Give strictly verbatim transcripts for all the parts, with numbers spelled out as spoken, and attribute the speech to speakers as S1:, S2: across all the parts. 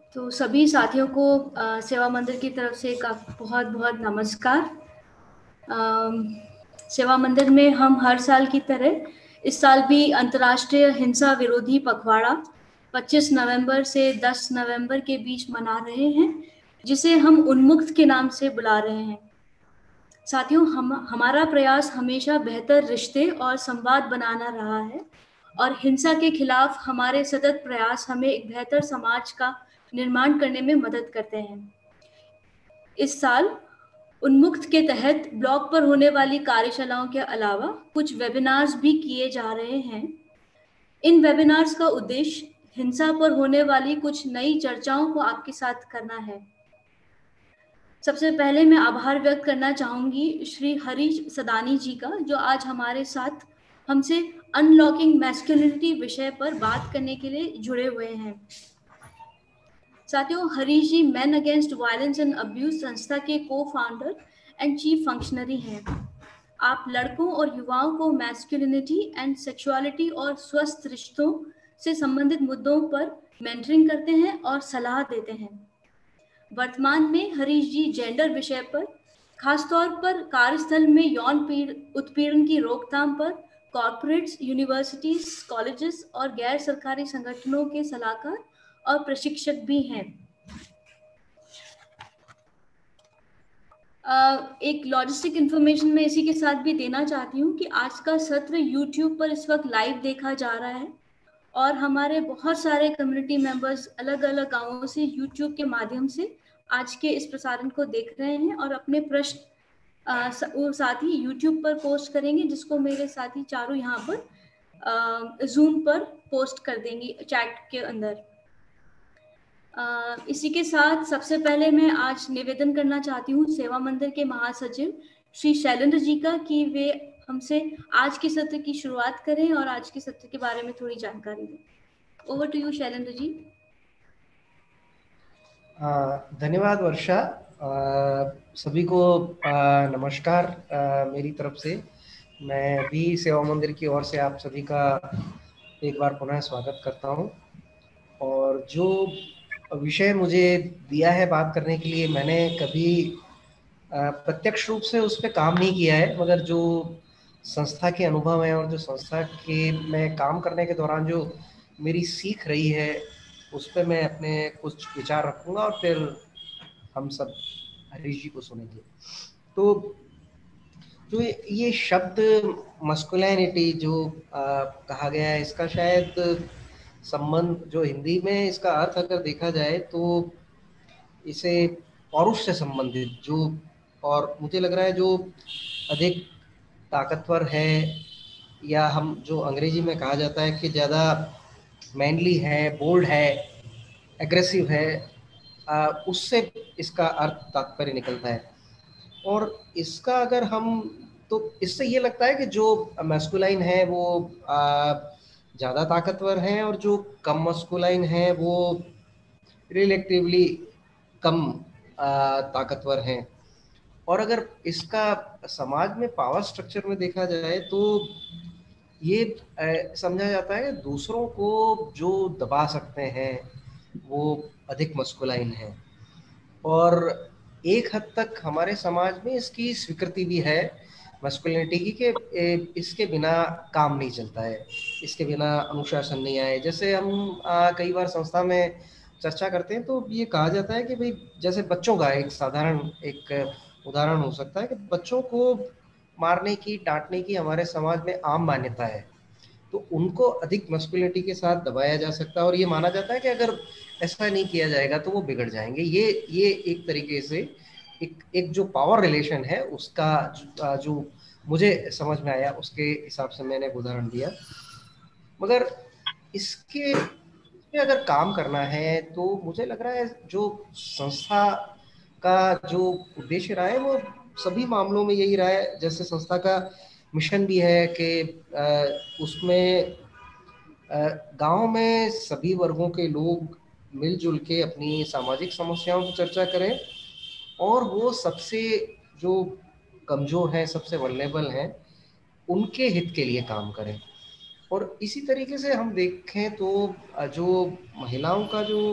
S1: तो सभी साथियों को अ, सेवा मंदिर की तरफ से का बहुत बहुत नमस्कार। अम, सेवा मंदिर में हम हर साल की तरह इस साल भी अंतर्राष्ट्रीय हिंसा विरोधी पखवाड़ा पच्चीस नवंबर से दस नवंबर के बीच मना रहे हैं, जिसे हम उन्मुक्त के नाम से बुला रहे हैं। साथियों, हम हमारा प्रयास हमेशा बेहतर रिश्ते और संवाद बनाना रहा है और हिंसा के खिलाफ हमारे सतत प्रयास हमें एक बेहतर समाज का निर्माण करने में मदद करते हैं। इस साल उन्मुक्त के तहत ब्लॉग पर होने वाली कार्यशालाओं के अलावा कुछ वेबिनार्स भी किए जा रहे हैं। इन वेबिनार्स का उद्देश्य हिंसा पर होने वाली कुछ नई चर्चाओं को आपके साथ करना है। सबसे पहले मैं आभार व्यक्त करना चाहूंगी श्री हरीश सदानी जी का, जो आज हमारे साथ हमसे अनलॉकिंग मैस्कुलिनिटी विषय पर बात करने के लिए जुड़े हुए हैं। साथियों, Harish ji Man Against Violence and Abuse संस्था के को फाउंडर एंड चीफ फंक्शनरी हैं। आप लड़कों और युवाओं को मैस्कुलिनिटी एंड सेक्सुअलिटी और स्वस्थ रिश्तों से संबंधित मुद्दों पर मेंटरिंग करते हैं और सलाह देते हैं। वर्तमान में हरीश जी जेंडर विषय पर, खासतौर पर कार्यस्थल में यौन पीड़ उत्पीड़न की रोकथाम पर कॉर्पोरेट्स, यूनिवर्सिटीज, कॉलेजेस और गैर सरकारी संगठनों के सलाहकार और प्रशिक्षक भी हैं। एक लॉजिस्टिक इन्फॉर्मेशन मैं इसी के साथ भी देना चाहती हूँ कि आज का सत्र यूट्यूब पर इस वक्त लाइव देखा जा रहा है और हमारे बहुत सारे कम्युनिटी मेंबर्स अलग अलग गांवों से यूट्यूब के माध्यम से आज के इस प्रसारण को देख रहे हैं और अपने प्रश्न वो साथ ही यूट्यूब पर पोस्ट करेंगे, जिसको मेरे साथी चारों यहाँ पर जूम पर पोस्ट कर देंगे चैट के अंदर। Uh, इसी के साथ सबसे पहले मैं आज निवेदन करना चाहती हूँ सेवा मंदिर के महासचिव श्री शैलेंद्र जी का कि वे हमसे आज के सत्र की शुरुआत करें और आज के सत्र के बारे में थोड़ी जानकारी दें। Over to you Shailendra ji.
S2: धन्यवाद वर्षा। सभी को आ, नमस्कार। आ, मेरी तरफ से मैं भी सेवा मंदिर की ओर से आप सभी का एक बार पुनः स्वागत करता हूं। और जो विषय मुझे दिया है बात करने के लिए, मैंने कभी प्रत्यक्ष रूप से उस पर काम नहीं किया है, मगर जो संस्था के अनुभव है और जो संस्था के में काम करने के दौरान जो मेरी सीख रही है, उस पर मैं अपने कुछ विचार रखूंगा और फिर हम सब हरीश जी को सुनेंगे। तो जो ये शब्द मस्कुलिनिटी जो आ, कहा गया है, इसका शायद संबंध जो हिंदी में इसका अर्थ अगर देखा जाए तो इसे पौरुष से संबंधित, जो और मुझे लग रहा है जो अधिक ताकतवर है, या हम जो अंग्रेजी में कहा जाता है कि ज़्यादा मैनली है, बोल्ड है, एग्रेसिव है, आ, उससे इसका अर्थ तात्पर्य निकलता है। और इसका अगर हम, तो इससे ये लगता है कि जो मैस्कुलाइन है वो ज़्यादा ताकतवर है और जो कम मस्कुलाइन है वो रिलेटिवली कम आ, ताकतवर हैं। और अगर इसका समाज में पावर स्ट्रक्चर में देखा जाए तो ये समझा जाता है कि दूसरों को जो दबा सकते हैं वो अधिक मस्कुलाइन है। और एक हद तक हमारे समाज में इसकी स्वीकृति भी है मस्कुलिनिटी की, कि इसके बिना काम नहीं चलता है, इसके बिना अनुशासन नहीं आए। जैसे हम आ, कई बार संस्था में चर्चा करते हैं तो ये कहा जाता है कि भाई, जैसे बच्चों का एक साधारण एक उदाहरण हो सकता है कि बच्चों को मारने की, डांटने की हमारे समाज में आम मान्यता है, तो उनको अधिक मस्कुलिनिटी के साथ दबाया जा सकता है और ये माना जाता है कि अगर ऐसा नहीं किया जाएगा तो वो बिगड़ जाएंगे। ये ये एक तरीके से एक एक जो पावर रिलेशन है उसका जो, जो मुझे समझ में आया उसके हिसाब से मैंने एक उदाहरण दिया। मगर इसके पे अगर काम करना है तो मुझे लग रहा है जो संस्था का जो उद्देश्य रहा है वो सभी मामलों में यही रहा है। जैसे संस्था का मिशन भी है कि उसमें गांव में सभी वर्गों के लोग मिलजुल के अपनी सामाजिक समस्याओं की चर्चा करें और वो सबसे जो कमज़ोर हैं, सबसे वल्नरेबल हैं, उनके हित के लिए काम करें। और इसी तरीके से हम देखें तो जो महिलाओं का जो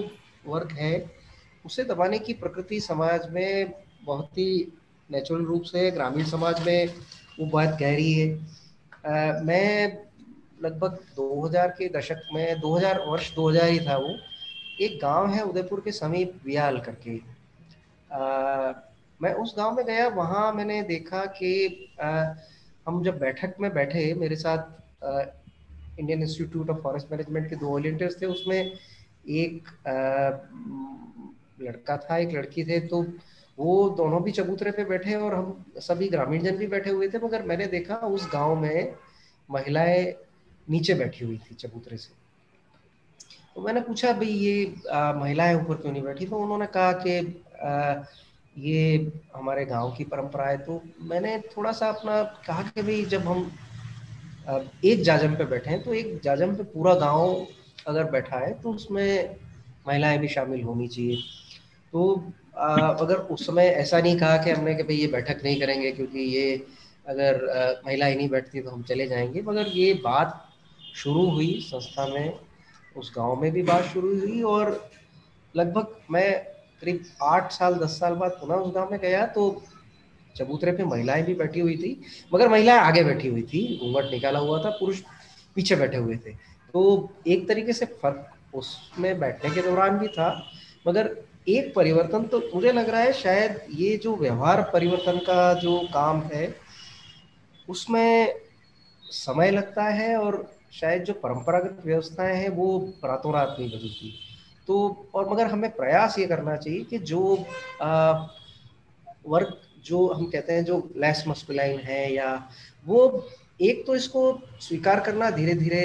S2: वर्ग है उसे दबाने की प्रकृति समाज में बहुत ही नेचुरल रूप से, ग्रामीण समाज में वो बात गहरी है। आ, मैं लगभग दो हज़ार के दशक में, दो हज़ार वर्ष दो हज़ार ही था वो, एक गांव है उदयपुर के समीप बियाल करके, आ, मैं उस गांव में गया। वहां मैंने देखा कि आ, हम जब बैठक में बैठे, मेरे साथ आ, Indian Institute of Forest Management के दो वॉलंटियर्स थे, उसमें एक आ, लड़का था, एक लड़की थे, तो वो दोनों भी चबूतरे पे बैठे और हम सभी ग्रामीण जन भी बैठे हुए थे। मगर मैंने देखा उस गांव में महिलाएं नीचे बैठी हुई थी चबूतरे से। तो मैंने पूछा भाई ये आ, महिलाएं ऊपर क्यों नहीं बैठी, तो उन्होंने कहा कि आ, ये हमारे गांव की परंपरा है। तो मैंने थोड़ा सा अपना कहा कि भाई जब हम आ, एक जाजम पे बैठे हैं तो एक जाजम पे पूरा गांव अगर बैठा है तो उसमें महिलाएं भी शामिल होनी चाहिए। तो आ, अगर उस समय ऐसा नहीं कहा कि हमने कि भाई ये बैठक नहीं करेंगे क्योंकि ये अगर आ, महिलाएं नहीं बैठती तो हम चले जाएंगे, मगर ये बात शुरू हुई संस्था में, उस गांव में भी बात शुरू हुई। और लगभग मैं करीब आठ साल दस साल बाद पुनः उस गांव में गया तो चबूतरे पे महिलाएं भी बैठी हुई थी, मगर महिलाएं आगे बैठी हुई थी, घूंघट निकाला हुआ था, पुरुष पीछे बैठे हुए थे। तो एक तरीके से फर्क उसमें बैठने के दौरान भी था। मगर एक परिवर्तन तो मुझे लग रहा है, शायद ये जो व्यवहार परिवर्तन का जो काम है उसमें समय लगता है, और शायद जो परंपरागत व्यवस्थाएं हैं वो रातों रात नहीं बदलती। तो और मगर हमें प्रयास ये करना चाहिए कि जो आ, वर्ग जो हम कहते हैं जो लेस मस्कुलाइन है, या वो एक तो इसको स्वीकार करना धीरे धीरे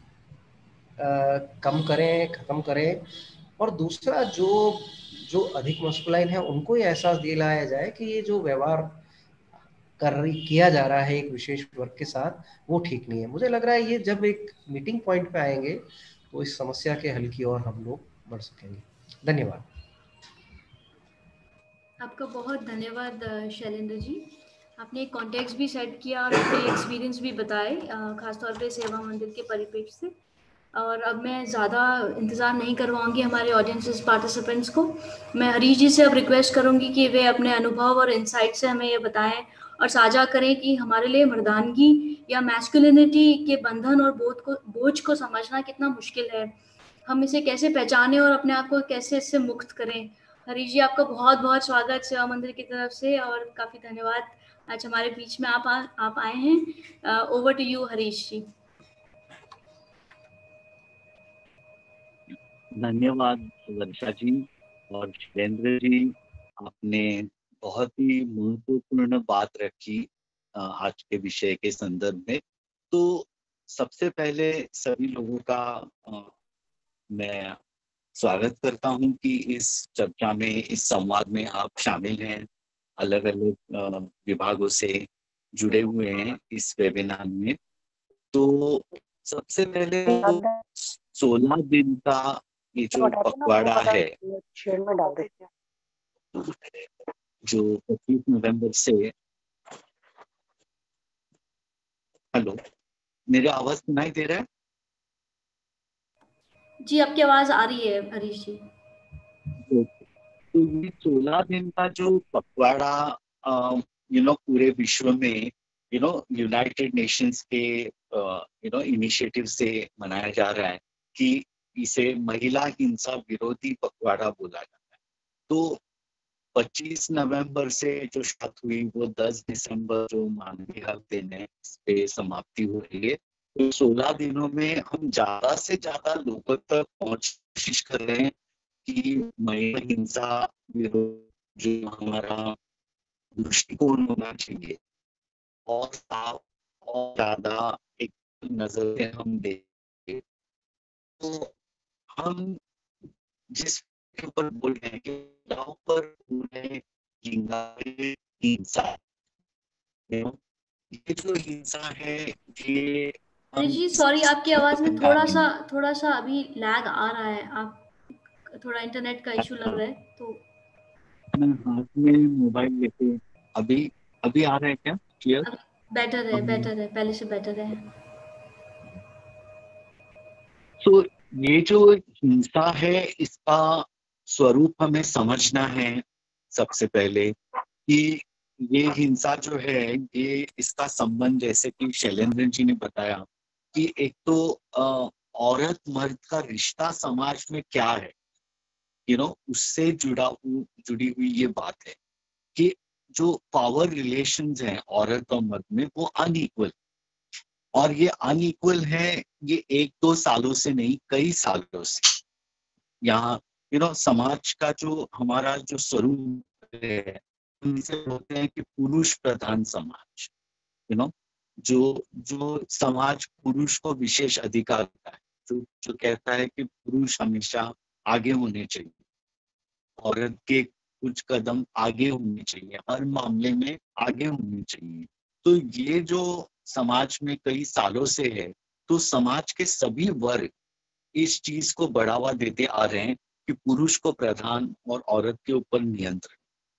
S2: कम करें, खत्म करें। और दूसरा जो जो अधिक मस्कुलाइन है उनको ये एहसास दिलाया जाए कि ये जो व्यवहार कर रही किया जा रहा है एक विशेष वर्ग के साथ, वो ठीक नहीं है। मुझे लग रहा है ये जब एक मीटिंग पॉइंट पे आएंगे तो इस समस्या के हल की ओर हम लोग बढ़ सकेंगे। धन्यवाद।
S1: आपका बहुत धन्यवाद अ, शैलेंद्र जी। आपने एक कॉन्टेक्स्ट भी सेट किया और अपने एक्सपीरियंस भी बताए, अ, खासतौर पे सेवा मंदिर के परिप्रेक्ष्य से। और अब मैं ज़्यादा इंतज़ार नहीं करवाऊंगी हमारे ऑडियंसेस पार्टिसिपेंट्स को। मैं हरीश जी से अब रिक्वेस्ट करूंगी कि वे अपने अनुभव और इंसाइट से हमें ये बताएं और साझा करें कि हमारे लिए मर्दानगी या मैस्कुलिनिटी के बंधन और बोझ को बोझ को समझना कितना मुश्किल है। हम इसे कैसे पहचानें और अपने आप को कैसे इससे मुक्त करें। हरीश जी, आपका बहुत बहुत स्वागत सेवा मंदिर की तरफ से, और काफ़ी धन्यवाद आज हमारे बीच में आप आ, आप आए हैं। Over to you Harish ji.
S3: धन्यवाद वर्षा जी और शैलेंद्र जी, आपने बहुत ही महत्वपूर्ण बात रखी आज के विषय के संदर्भ में। तो सबसे पहले सभी लोगों का मैं स्वागत करता हूं कि इस चर्चा में, इस संवाद में आप शामिल हैं, अलग अलग विभागों से जुड़े हुए हैं इस वेबिनार में। तो सबसे पहले तो सोलह दिन का ये जो पखवाड़ा है जो पच्चीस नवंबर से, हेलो, मेरा आवाज सुनाई दे रहा है?
S1: जी, आपकी आवाज आ रही है हरीश जी।
S3: तो ये सोलह दिन का जो पखवाड़ा यू नो पूरे विश्व में यू नो यूनाइटेड नेशंस के यू नो इनिशिएटिव से मनाया जा रहा है कि इसे महिला हिंसा विरोधी पखवाड़ा बोला जाता है। तो पच्चीस नवंबर से जो शुरुआत हुई वो दस दिसंबर जो मानवीय हक दिन है इस पे समाप्ति हो रही है। तो सोलह दिनों में हम ज्यादा से ज्यादा लोगों तक पहुंच कोशिश कर रहे हैं कि महिला हिंसा विरोध जो हमारा दृष्टिकोण होना चाहिए और साफ और ज्यादा एक नजर से हम देखें। तो हम जिस के ऊपर बोल रहे हैं कि पर हिंसा, ये जो हिंसा है ये
S1: हरीश जी सॉरी, आपकी आवाज में थोड़ा सा थोड़ा सा अभी लैग आ रहा है। आप थोड़ा इंटरनेट का इशू लग रहा है। तो
S3: मैं हाथ में मोबाइल लेके, अभी अभी आ रहा है क्या क्लियर?
S1: बेटर है, बेटर है, पहले से बेटर है।
S3: तो ये जो हिंसा है इसका स्वरूप हमें समझना है सबसे पहले कि ये हिंसा जो है ये इसका संबंध, जैसे कि शैलेंद्र जी ने बताया कि एक तो अ, औरत मर्द का रिश्ता समाज में क्या है, यू नो उससे जुड़ा जुड़ी हुई ये बात है कि जो पावर रिलेशंस हैं औरत और मर्द में वो अनइक्वल, और ये अनइक्वल है ये एक दो सालों से नहीं, कई सालों से। यहाँ यू नो समाज का जो हमारा जो स्वरूप है, हम इसे बोलते हैं कि पुरुष प्रधान समाज। यू नो जो जो समाज पुरुष को विशेष अधिकार देता है, जो जो कहता है कि पुरुष हमेशा आगे होने चाहिए, औरत के कुछ कदम आगे होने चाहिए, हर मामले में आगे होने चाहिए। तो ये जो समाज में कई सालों से है, तो समाज के सभी वर्ग इस चीज को बढ़ावा देते आ रहे हैं कि पुरुष को प्रधान और औरत के ऊपर नियंत्रण।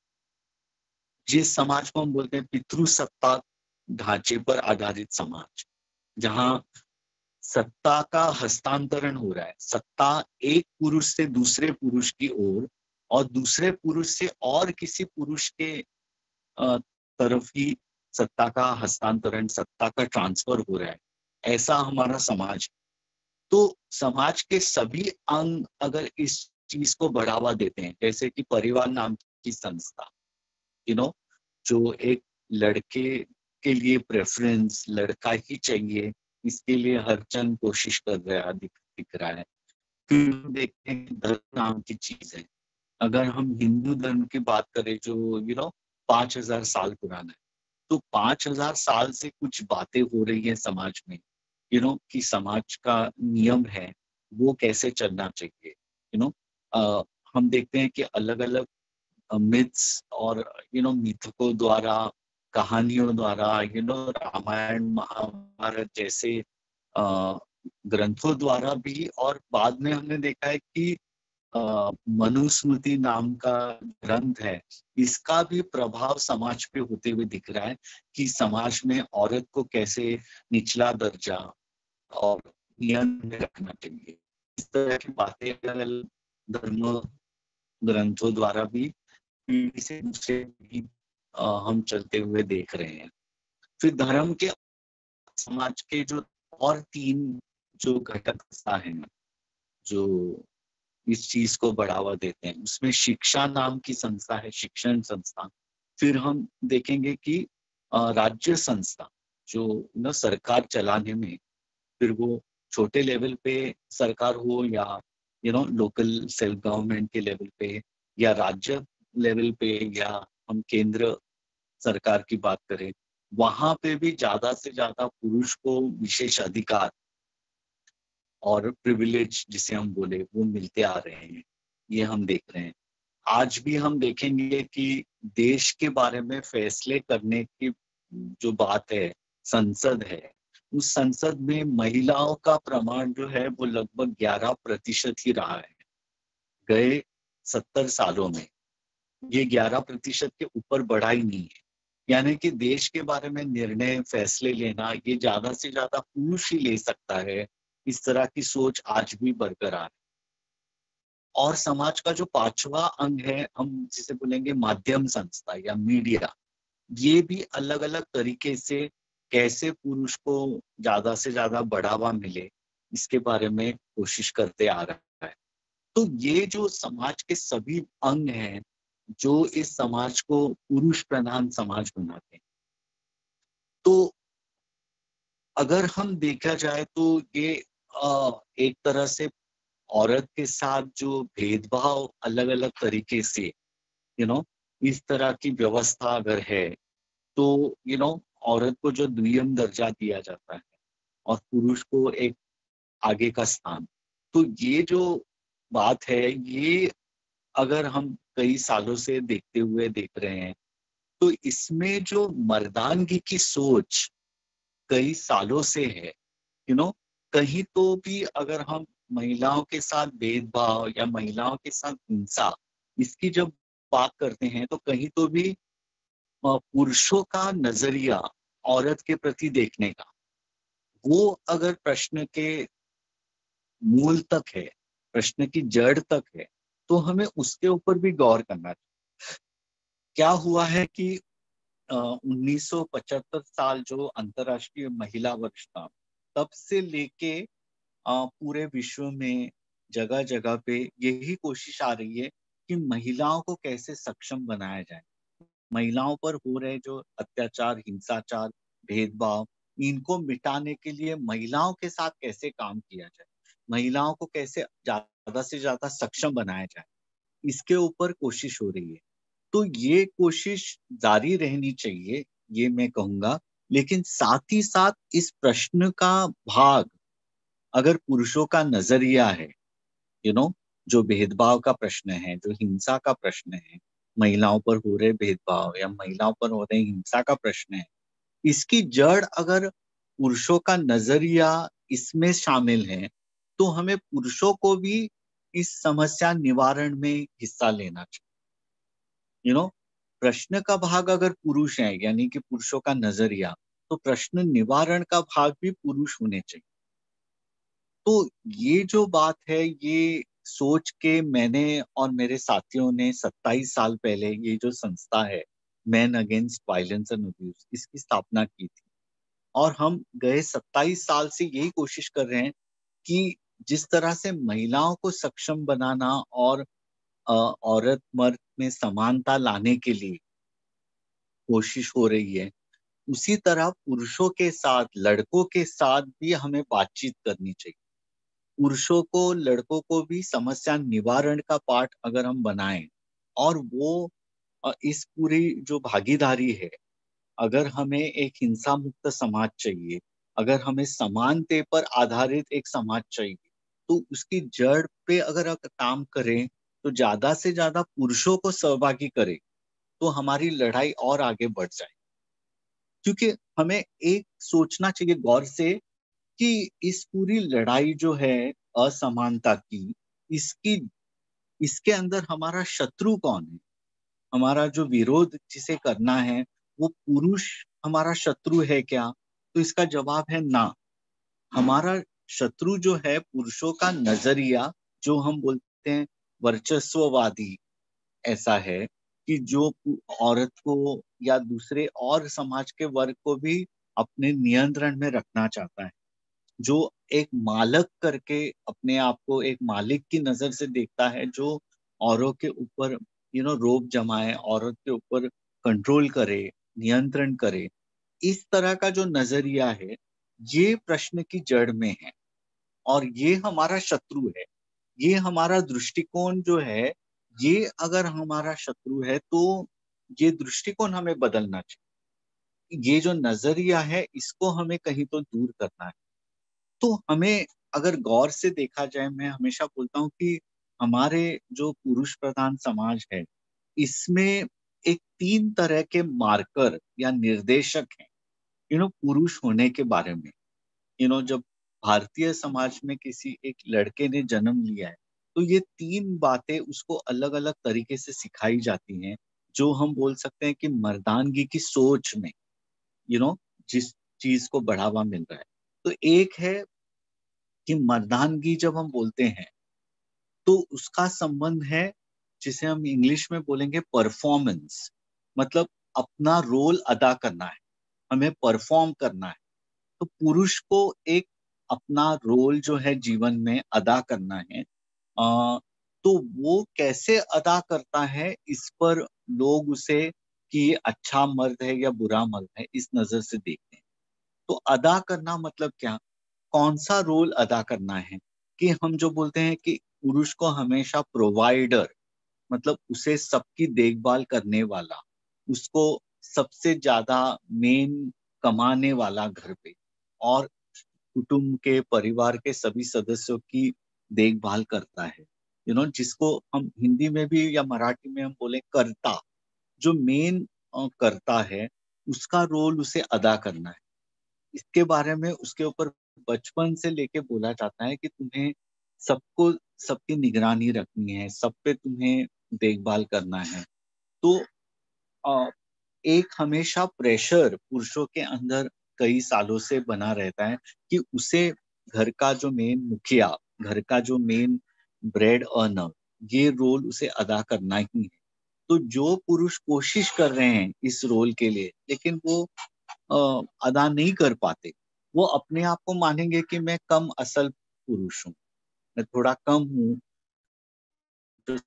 S3: जिस समाज को हम बोलते हैं पितृसत्ता ढांचे पर आधारित समाज, जहां सत्ता का हस्तांतरण हो रहा है, सत्ता एक पुरुष से दूसरे पुरुष की ओर और दूसरे पुरुष से और किसी पुरुष के अ, तरफ ही सत्ता का हस्तांतरण, सत्ता का ट्रांसफर हो रहा है, ऐसा हमारा समाज। तो समाज के सभी अंग अगर इस चीज को बढ़ावा देते हैं, जैसे कि परिवार नाम की संस्था, यू नो जो एक लड़के के लिए प्रेफरेंस लड़का ही चाहिए, इसके लिए हर जन कोशिश कर रहा दिख, दिख रहा है। फिर देखते हैं धर्म नाम की चीज है, अगर हम हिंदू धर्म की बात करें जो यू नो पांच हजार साल पुराना है, तो पांच हजार साल से कुछ बातें हो रही है समाज में, यू नो कि समाज का नियम है वो कैसे चलना चाहिए। यू नो हम देखते हैं कि अलग अलग मिथ्स और यू नो मिथकों द्वारा, कहानियों द्वारा, यू नो रामायण महाभारत जैसे अ, ग्रंथों द्वारा भी, और बाद में हमने देखा है कि अ, मनुस्मृति नाम का ग्रंथ है, इसका भी प्रभाव समाज पे होते हुए दिख रहा है कि समाज में औरत को कैसे निचला दर्जा और नियंत्रण में रखना चाहिए। इस तरह की बातें अलग अलग धर्म ग्रंथों द्वारा भी पीढ़ी से दूसरे पीढ़ी अ, हम चलते हुए देख रहे हैं। फिर धर्म के समाज के जो और तीन जो घटक हैं जो इस चीज को बढ़ावा देते हैं, उसमें शिक्षा नाम की संस्था है, शिक्षण संस्था। फिर हम देखेंगे कि अ, राज्य संस्था जो न सरकार चलाने में, फिर वो छोटे लेवल पे सरकार हो या you know local self government के लेवल पे या राज्य लेवल पे या हम केंद्र सरकार की बात करें, वहां पे भी ज्यादा से ज्यादा पुरुष को विशेष अधिकार और प्रिविलेज जिसे हम बोले वो मिलते आ रहे हैं, ये हम देख रहे हैं। आज भी हम देखेंगे कि देश के बारे में फैसले करने की जो बात है, संसद है, उस संसद में महिलाओं का प्रमाण जो है वो लगभग ग्यारह प्रतिशत ही रहा है गए सत्तर सालों में। ये ग्यारह प्रतिशत के ऊपर बढ़ा ही नहीं है, यानी कि देश के बारे में निर्णय फैसले लेना ये ज्यादा से ज्यादा पुरुष ही ले सकता है। इस तरह की सोच आज भी बरकरार है। और समाज का जो पांचवा अंग है, हम जिसे बोलेंगे माध्यम संस्था या मीडिया, ये भी अलग अलग तरीके से कैसे पुरुष को ज्यादा से ज्यादा बढ़ावा मिले इसके बारे में कोशिश करते आ रहा है। तो ये जो समाज के सभी अंग हैं जो इस समाज को पुरुष प्रधान समाज बनाते हैं। तो अगर हम देखा जाए तो ये आ, एक तरह से औरत के साथ जो भेदभाव अलग अलग तरीके से यू नो इस तरह की व्यवस्था अगर है, तो यू नो औरत को जो द्वितीय दर्जा दिया जाता है और पुरुष को एक आगे का स्थान, तो ये जो बात है ये अगर हम कई सालों से देखते हुए देख रहे हैं, तो इसमें जो मर्दानगी की सोच कई सालों से है, यू नो कहीं तो भी अगर हम महिलाओं के साथ भेदभाव या महिलाओं के साथ हिंसा इसकी जब बात करते हैं, तो कहीं तो भी पुरुषों का नजरिया औरत के प्रति देखने का, वो अगर प्रश्न के मूल तक है, प्रश्न की जड़ तक है, तो हमें उसके ऊपर भी गौर करना चाहिए। क्या हुआ है कि उन्नीस सौ पचहत्तर साल जो अंतर्राष्ट्रीय महिला वर्ष था, तब से लेके पूरे विश्व में जगह जगह पे यही कोशिश आ रही है कि महिलाओं को कैसे सक्षम बनाया जाए। महिलाओं पर हो रहे जो अत्याचार, हिंसाचार, भेदभाव, इनको मिटाने के लिए महिलाओं के साथ कैसे काम किया जाए, महिलाओं को कैसे ज्यादा से ज्यादा सक्षम बनाया जाए, इसके ऊपर कोशिश हो रही है। तो ये कोशिश जारी रहनी चाहिए, ये मैं कहूंगा। लेकिन साथ ही साथ इस प्रश्न का भाग अगर पुरुषों का नजरिया है, यू नो जो भेदभाव का प्रश्न है, जो हिंसा का प्रश्न है, महिलाओं पर हो रहे भेदभाव या महिलाओं पर हो रहे हिंसा का प्रश्न है, इसकी जड़ अगर पुरुषों का नजरिया इसमें शामिल है, तो हमें पुरुषों को भी इस समस्या निवारण में हिस्सा लेना चाहिए। यू नो प्रश्न का भाग अगर पुरुष है, यानी कि पुरुषों का नजरिया, तो प्रश्न निवारण का भाग भी पुरुष होने चाहिए। तो ये जो बात है, ये सोच के मैंने और मेरे साथियों ने सत्ताईस साल पहले ये जो संस्था है Man Against Violence and Abuse, इसकी स्थापना की थी। और हम गए सत्ताईस साल से यही कोशिश कर रहे हैं कि जिस तरह से महिलाओं को सक्षम बनाना और औरत मर्द में समानता लाने के लिए कोशिश हो रही है, उसी तरह पुरुषों के साथ, लड़कों के साथ भी हमें बातचीत करनी चाहिए। पुरुषों को, लड़कों को भी समस्या निवारण का पार्ट अगर हम बनाएं, और वो इस पूरी जो भागीदारी है, अगर हमें एक हिंसा मुक्त समाज चाहिए, अगर हमें समानते पर आधारित एक समाज चाहिए, तो उसकी जड़ पे अगर काम करें, तो ज्यादा से ज्यादा पुरुषों को सहभागी करें, तो हमारी लड़ाई और आगे बढ़ जाए। क्योंकि हमें एक सोचना चाहिए गौर से कि इस पूरी लड़ाई जो है असमानता की, इसकी इसके अंदर हमारा शत्रु कौन है, हमारा जो विरोध जिसे करना है, वो पुरुष हमारा शत्रु है क्या? तो इसका जवाब है ना। हमारा शत्रु जो है पुरुषों का नजरिया, जो हम बोलते हैं वर्चस्ववादी, ऐसा है कि जो औरत को या दूसरे और समाज के वर्ग को भी अपने नियंत्रण में रखना चाहता है, जो एक मालक करके अपने आप को एक मालिक की नजर से देखता है, जो औरों के ऊपर यू नो रोब जमाए, औरत के ऊपर कंट्रोल करे, नियंत्रण करे। इस तरह का जो नजरिया है, ये प्रश्न की जड़ में है और ये हमारा शत्रु है। ये हमारा दृष्टिकोण जो है, ये अगर हमारा शत्रु है, तो ये दृष्टिकोण हमें बदलना चाहिए। ये जो नजरिया है, इसको हमें कहीं तो दूर करना है। तो हमें अगर गौर से देखा जाए, मैं हमेशा बोलता हूँ कि हमारे जो पुरुष प्रधान समाज है, इसमें एक तीन तरह के मार्कर या निर्देशक हैं, यू नो पुरुष होने के बारे में। यू नो जब भारतीय समाज में किसी एक लड़के ने जन्म लिया है, तो ये तीन बातें उसको अलग अलग तरीके से सिखाई जाती हैं, जो हम बोल सकते हैं कि मर्दानगी की सोच में यू नो जिस चीज को बढ़ावा मिल रहा है। तो एक है कि मर्दानगी जब हम बोलते हैं, तो उसका संबंध है जिसे हम इंग्लिश में बोलेंगे परफॉर्मेंस, मतलब अपना रोल अदा करना है, हमें परफॉर्म करना है। तो पुरुष को एक अपना रोल जो है जीवन में अदा करना है। आ, तो वो कैसे अदा करता है, इस पर लोग उसे कि ये अच्छा मर्द है या बुरा मर्द है, इस नजर से देखते हैं। तो अदा करना मतलब क्या, कौन सा रोल अदा करना है? कि हम जो बोलते हैं कि पुरुष को हमेशा प्रोवाइडर, मतलब उसे सबकी देखभाल करने वाला, उसको सबसे ज्यादा मेन कमाने वाला घर पे, और कुटुंब के, परिवार के सभी सदस्यों की देखभाल करता है, यू you नो know, जिसको हम हिंदी में भी या मराठी में हम बोले कर्ता, जो मेन करता है, उसका रोल उसे अदा करना है। इसके बारे में उसके ऊपर बचपन से लेके बोला जाता है कि तुम्हें सबको, सबकी निगरानी रखनी है, सब पे तुम्हें देखभाल करना है। तो आ, एक हमेशा प्रेशर पुरुषों के अंदर कई सालों से बना रहता है कि उसे घर का जो मेन मुखिया, घर का जो मेन ब्रेड अर्नर, ये रोल उसे अदा करना ही है। तो जो पुरुष कोशिश कर रहे हैं इस रोल के लिए लेकिन वो आ, अदा नहीं कर पाते, वो अपने आप को मानेंगे कि मैं कम असल पुरुष हूँ, मैं थोड़ा कम हूँ, जो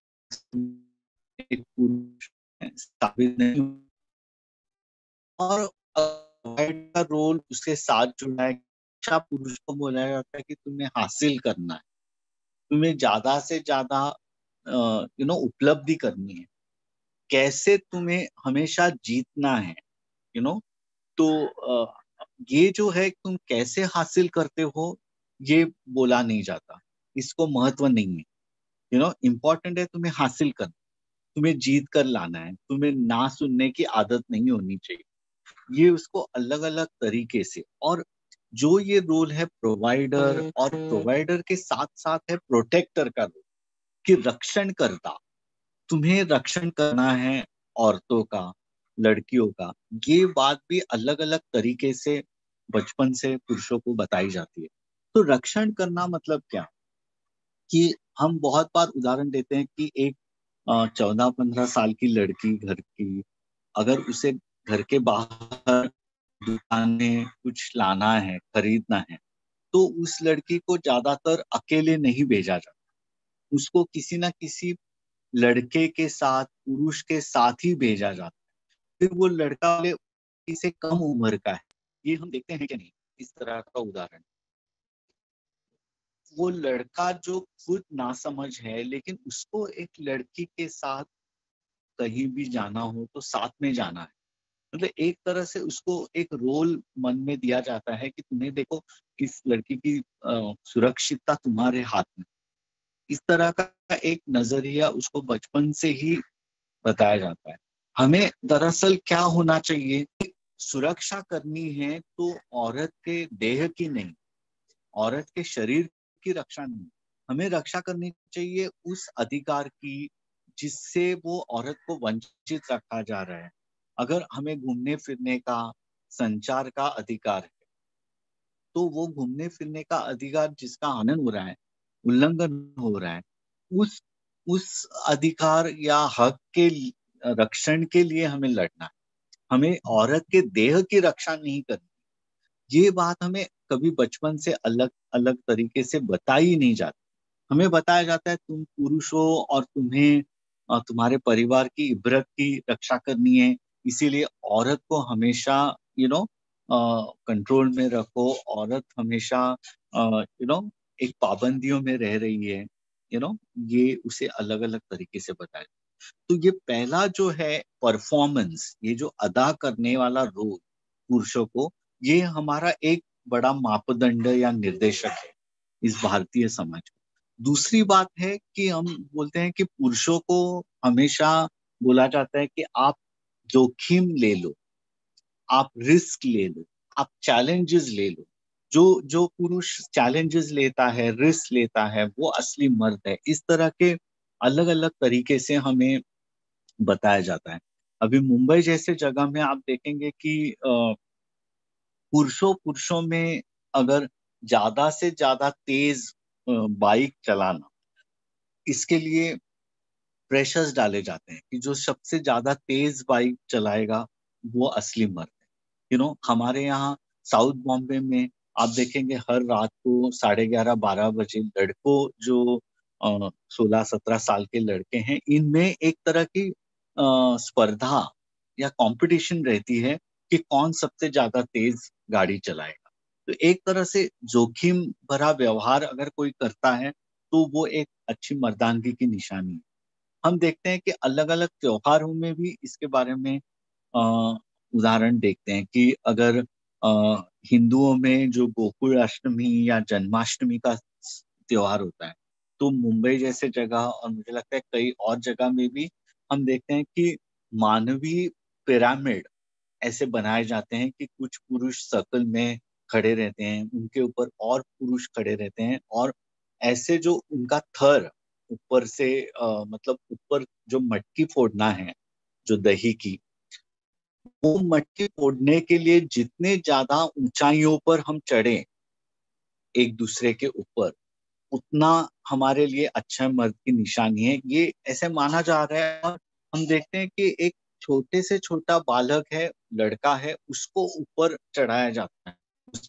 S3: एक पुरुष साबित नहीं हूँ। और का रोल उसके साथ जुड़ा है। अच्छा, पुरुष को बोला जाता है कि तुम्हें हासिल करना है, तुम्हें ज्यादा से ज्यादा यू नो उपलब्धि करनी है, कैसे तुम्हें हमेशा जीतना है, यू नो तो uh, ये जो है तुम कैसे हासिल करते हो ये बोला नहीं जाता, इसको महत्व नहीं है। यू नो इम्पोर्टेंट है तुम्हें हासिल करना, तुम्हें जीत कर लाना है, तुम्हें ना सुनने की आदत नहीं होनी चाहिए। ये उसको अलग अलग तरीके से, और जो ये रोल है प्रोवाइडर, और प्रोवाइडर के साथ साथ है प्रोटेक्टर का रोल, कि रक्षण करता, तुम्हें रक्षण करना है औरतों का, लड़कियों का। ये बात भी अलग अलग तरीके से बचपन से पुरुषों को बताई जाती है। तो रक्षण करना मतलब क्या, कि हम बहुत बार उदाहरण देते हैं कि एक चौदह पंद्रह साल की लड़की घर की, अगर उसे घर के बाहर दुकान में कुछ लाना है, खरीदना है, तो उस लड़की को ज्यादातर अकेले नहीं भेजा जाता, उसको किसी ना किसी लड़के के साथ, पुरुष के साथ ही भेजा जाता है। फिर वो लड़का वाले से कम उम्र का है, ये हम देखते हैं कि नहीं, इस तरह का उदाहरण। वो लड़का जो खुद नासमझ है लेकिन उसको एक लड़की के साथ कहीं भी जाना हो तो साथ में जाना है, मतलब एक तरह से उसको एक रोल मन में दिया जाता है कि तुम्हें देखो इस लड़की की सुरक्षितता तुम्हारे हाथ में। इस तरह का एक नजरिया उसको बचपन से ही बताया जाता है। हमें दरअसल क्या होना चाहिए, सुरक्षा करनी है तो औरत के देह की नहीं, औरत के शरीर की रक्षा नहीं, हमें रक्षा करनी चाहिए उस अधिकार की जिससे वो औरत को वंचित रखा जा रहा है। अगर हमें घूमने फिरने का, संचार का अधिकार है, तो वो घूमने फिरने का अधिकार जिसका हनन हो रहा है, उल्लंघन हो रहा है, उस उस अधिकार या हक के रक्षण के लिए हमें लड़ना है। हमें औरत के देह की रक्षा नहीं करनी। ये बात हमें कभी बचपन से अलग अलग तरीके से बताई नहीं जाती। हमें बताया जाता है तुम पुरुष हो और तुम्हें तुम्हारे परिवार की इब्रत की रक्षा करनी है, इसीलिए औरत को हमेशा यू नो कंट्रोल में रखो, औरत हमेशा यू नो एक पाबंदियों में रह रही है। यू नो ये उसे अलग अलग तरीके से बताया। तो ये पहला जो है परफॉर्मेंस, ये जो अदा करने वाला रोल पुरुषों को, ये हमारा एक बड़ा मापदंड या निर्देशक है इस भारतीय समाज को। दूसरी बात है कि हम बोलते हैं कि पुरुषों को हमेशा बोला जाता है कि आप जोखिम ले लो, आप रिस्क ले लो, आप चैलेंजेस ले लो। जो जो पुरुष चैलेंजेस लेता है, रिस्क लेता है, वो असली मर्द है। इस तरह के अलग अलग तरीके से हमें बताया जाता है। अभी मुंबई जैसे जगह में आप देखेंगे कि पुरुषों पुरुषों में अगर ज्यादा से ज्यादा तेज बाइक चलाना, इसके लिए प्रेशर्स डाले जाते हैं कि जो सबसे ज्यादा तेज बाइक चलाएगा वो असली मर्द है। यू नो हमारे यहाँ साउथ बॉम्बे में आप देखेंगे हर रात को साढ़े ग्यारह बारह बजे लड़कों जो सोलह सत्रह साल के लड़के हैं, इनमें एक तरह की अ, स्पर्धा या कंपटीशन रहती है कि कौन सबसे ज्यादा तेज गाड़ी चलाएगा। तो एक तरह से जोखिम भरा व्यवहार अगर कोई करता है तो वो एक अच्छी मर्दानगी की निशानी है। हम देखते हैं कि अलग अलग त्योहारों में भी इसके बारे में अ, उदाहरण देखते हैं कि अगर अ, हिंदुओं में जो गोकुल अष्टमी या जन्माष्टमी का त्योहार होता है, तो मुंबई जैसे जगह और मुझे लगता है कई और जगह में भी हम देखते हैं कि मानवीय पिरामिड ऐसे बनाए जाते हैं कि कुछ पुरुष सर्कल में खड़े रहते हैं, उनके ऊपर और पुरुष खड़े रहते हैं, और ऐसे जो उनका थर ऊपर से आ, मतलब ऊपर जो मटकी फोड़ना है, जो दही की, वो मटकी फोड़ने के लिए जितने ज्यादा ऊंचाइयों पर हम चढ़े एक दूसरे के ऊपर, उतना हमारे लिए अच्छा मर्द की निशानी है, ये ऐसे माना जा रहा है। और हम देखते हैं कि एक छोटे से छोटा बालक है, लड़का है, उसको ऊपर चढ़ाया जाता है।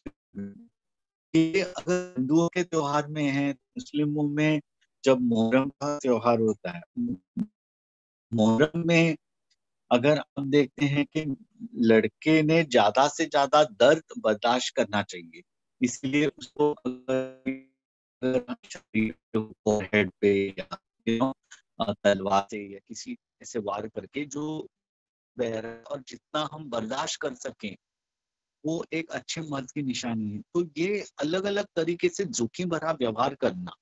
S3: ये अगर हिंदुओं के त्योहार में है, मुस्लिमों में जब मोहर्रम का त्योहार होता है, मोहर्रम में अगर हम देखते हैं कि लड़के ने ज्यादा से ज्यादा दर्द बर्दाश्त करना चाहिए, इसलिए उसको फोरहेड पे या you know, तलवार से या किसी ऐसे वार करके जो बहरा, और जितना हम बर्दाश्त कर सकें वो एक अच्छे मर्द की निशानी है। तो ये अलग अलग तरीके से जोखिम भरा व्यवहार करना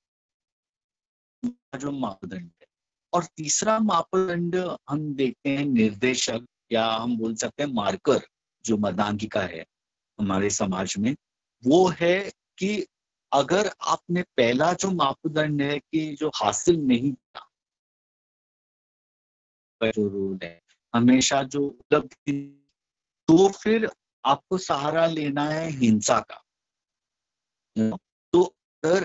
S3: जो मापदंड है। और तीसरा मापदंड हम देखते हैं निर्देशक, या हम बोल सकते हैं मार्कर, जो मर्दांगी का है हमारे समाज में, वो है कि अगर आपने पहला जो मापदंड है कि जो हासिल नहीं किया, जो रूल है हमेशा जो उपलब्धि, तो फिर आपको सहारा लेना है हिंसा का। तो अगर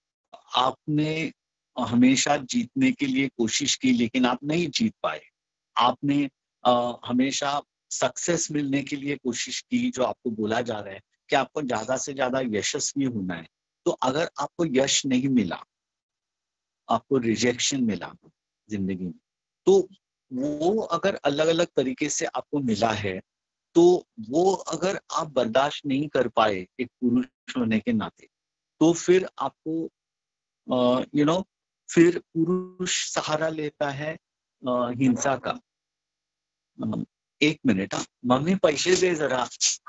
S3: आपने हमेशा जीतने के लिए कोशिश की लेकिन आप नहीं जीत पाए, आपने आ, हमेशा सक्सेस मिलने के लिए कोशिश की, जो आपको बोला जा रहा है कि आपको ज्यादा से ज्यादा यशस्वी होना है, तो अगर आपको यश नहीं मिला, आपको रिजेक्शन मिला जिंदगी में, तो वो अगर अलग अलग तरीके से आपको मिला है, तो वो अगर आप बर्दाश्त नहीं कर पाए एक पुरुष होने के नाते, तो फिर आपको यू नो फिर पुरुष सहारा लेता है uh, हिंसा का। uh, एक मिनट, हाँ, मम्मी पैसे दे जरा।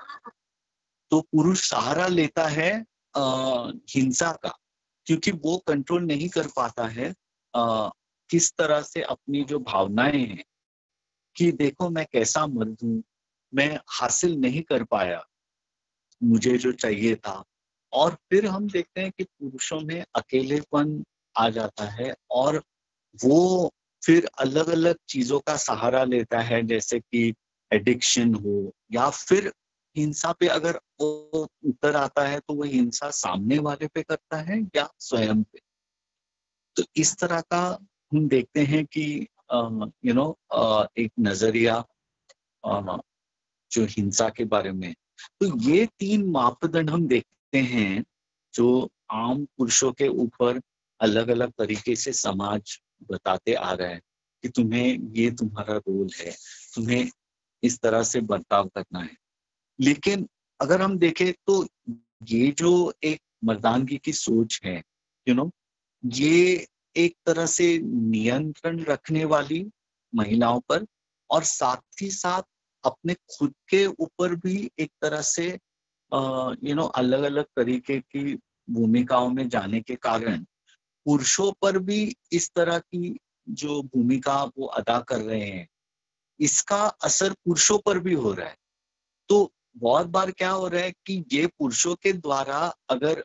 S3: तो पुरुष सहारा लेता है uh, हिंसा का, क्योंकि वो कंट्रोल नहीं कर पाता है uh, किस तरह से अपनी जो भावनाएं हैं कि देखो मैं कैसा मर्द हूं, मैं हासिल नहीं कर पाया मुझे जो चाहिए था। और फिर हम देखते हैं कि पुरुषों में अकेलेपन आ जाता है, और वो फिर अलग अलग चीजों का सहारा लेता है, जैसे कि एडिक्शन हो, या फिर हिंसा पे अगर वो उतर आता है तो वो हिंसा सामने वाले पे करता है या स्वयं पे। तो इस तरह का हम देखते हैं कि यू नो एक नजरिया uh, जो हिंसा के बारे में। तो ये तीन मापदंड हम देखते हैं जो आम पुरुषों के ऊपर अलग अलग तरीके से समाज बताते आ रहा है कि तुम्हें ये तुम्हारा रोल है, तुम्हें इस तरह से बर्ताव करना है। लेकिन अगर हम देखें तो ये जो एक मर्दानगी की सोच है, यू नो ये एक तरह से नियंत्रण रखने वाली महिलाओं पर, और साथ ही साथ अपने खुद के ऊपर भी एक तरह से यू नो अलग अलग तरीके की भूमिकाओं में जाने के कारण पुरुषों पर भी इस तरह की जो भूमिका वो अदा कर रहे हैं, इसका असर पुरुषों पर भी हो रहा है। तो बहुत बार क्या हो रहा है कि ये पुरुषों के द्वारा अगर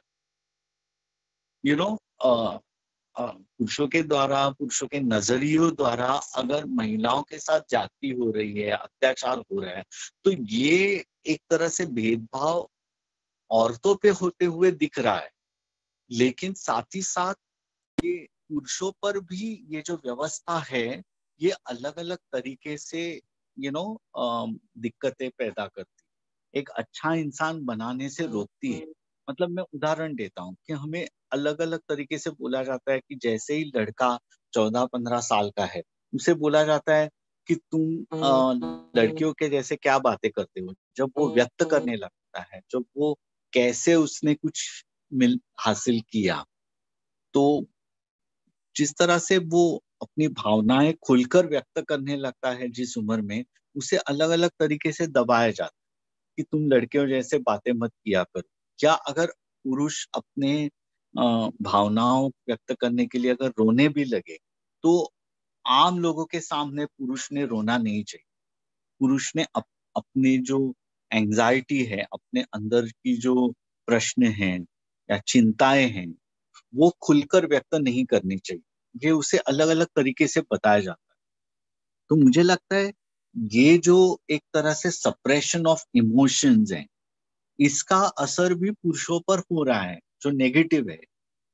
S3: यू नो पुरुषों के द्वारा, पुरुषों के नजरियों द्वारा अगर महिलाओं के साथ जाति हो रही है, अत्याचार हो रहा है, तो ये एक तरह से भेदभाव औरतों पे होते हुए दिख रहा है। लेकिन साथ ही साथ ये पुरुषों पर भी ये जो व्यवस्था है, ये अलग अलग तरीके से यू नो दिक्कतें पैदा करती, एक अच्छा इंसान बनाने से रोकती है। मतलब मैं उदाहरण देता हूँ कि हमें अलग अलग तरीके से बोला जाता है कि जैसे ही लड़का चौदह पंद्रह साल का है, उसे बोला जाता है कि तुम आ, लड़कियों के जैसे क्या बातें करते हो। जब वो व्यक्त करने लगता है, जब वो कैसे उसने कुछ मिल हासिल किया, तो जिस तरह से वो अपनी भावनाएं खुलकर व्यक्त करने लगता है जिस उम्र में, उसे अलग अलग तरीके से दबाया जाता है कि तुम लड़कियों जैसे बातें मत किया करो। क्या अगर पुरुष अपने भावनाओं व्यक्त करने के लिए अगर रोने भी लगे, तो आम लोगों के सामने पुरुष ने रोना नहीं चाहिए। पुरुष ने अप, अपनी जो एंजाइटी है, अपने अंदर की जो प्रश्न हैं या चिंताएं हैं, वो खुलकर व्यक्त नहीं करनी चाहिए। ये उसे अलग अलग तरीके से बताया जाता है। तो मुझे लगता है ये जो एक तरह से सप्रेशन ऑफ इमोशंस है, इसका असर भी पुरुषों पर हो रहा है, जो नेगेटिव है।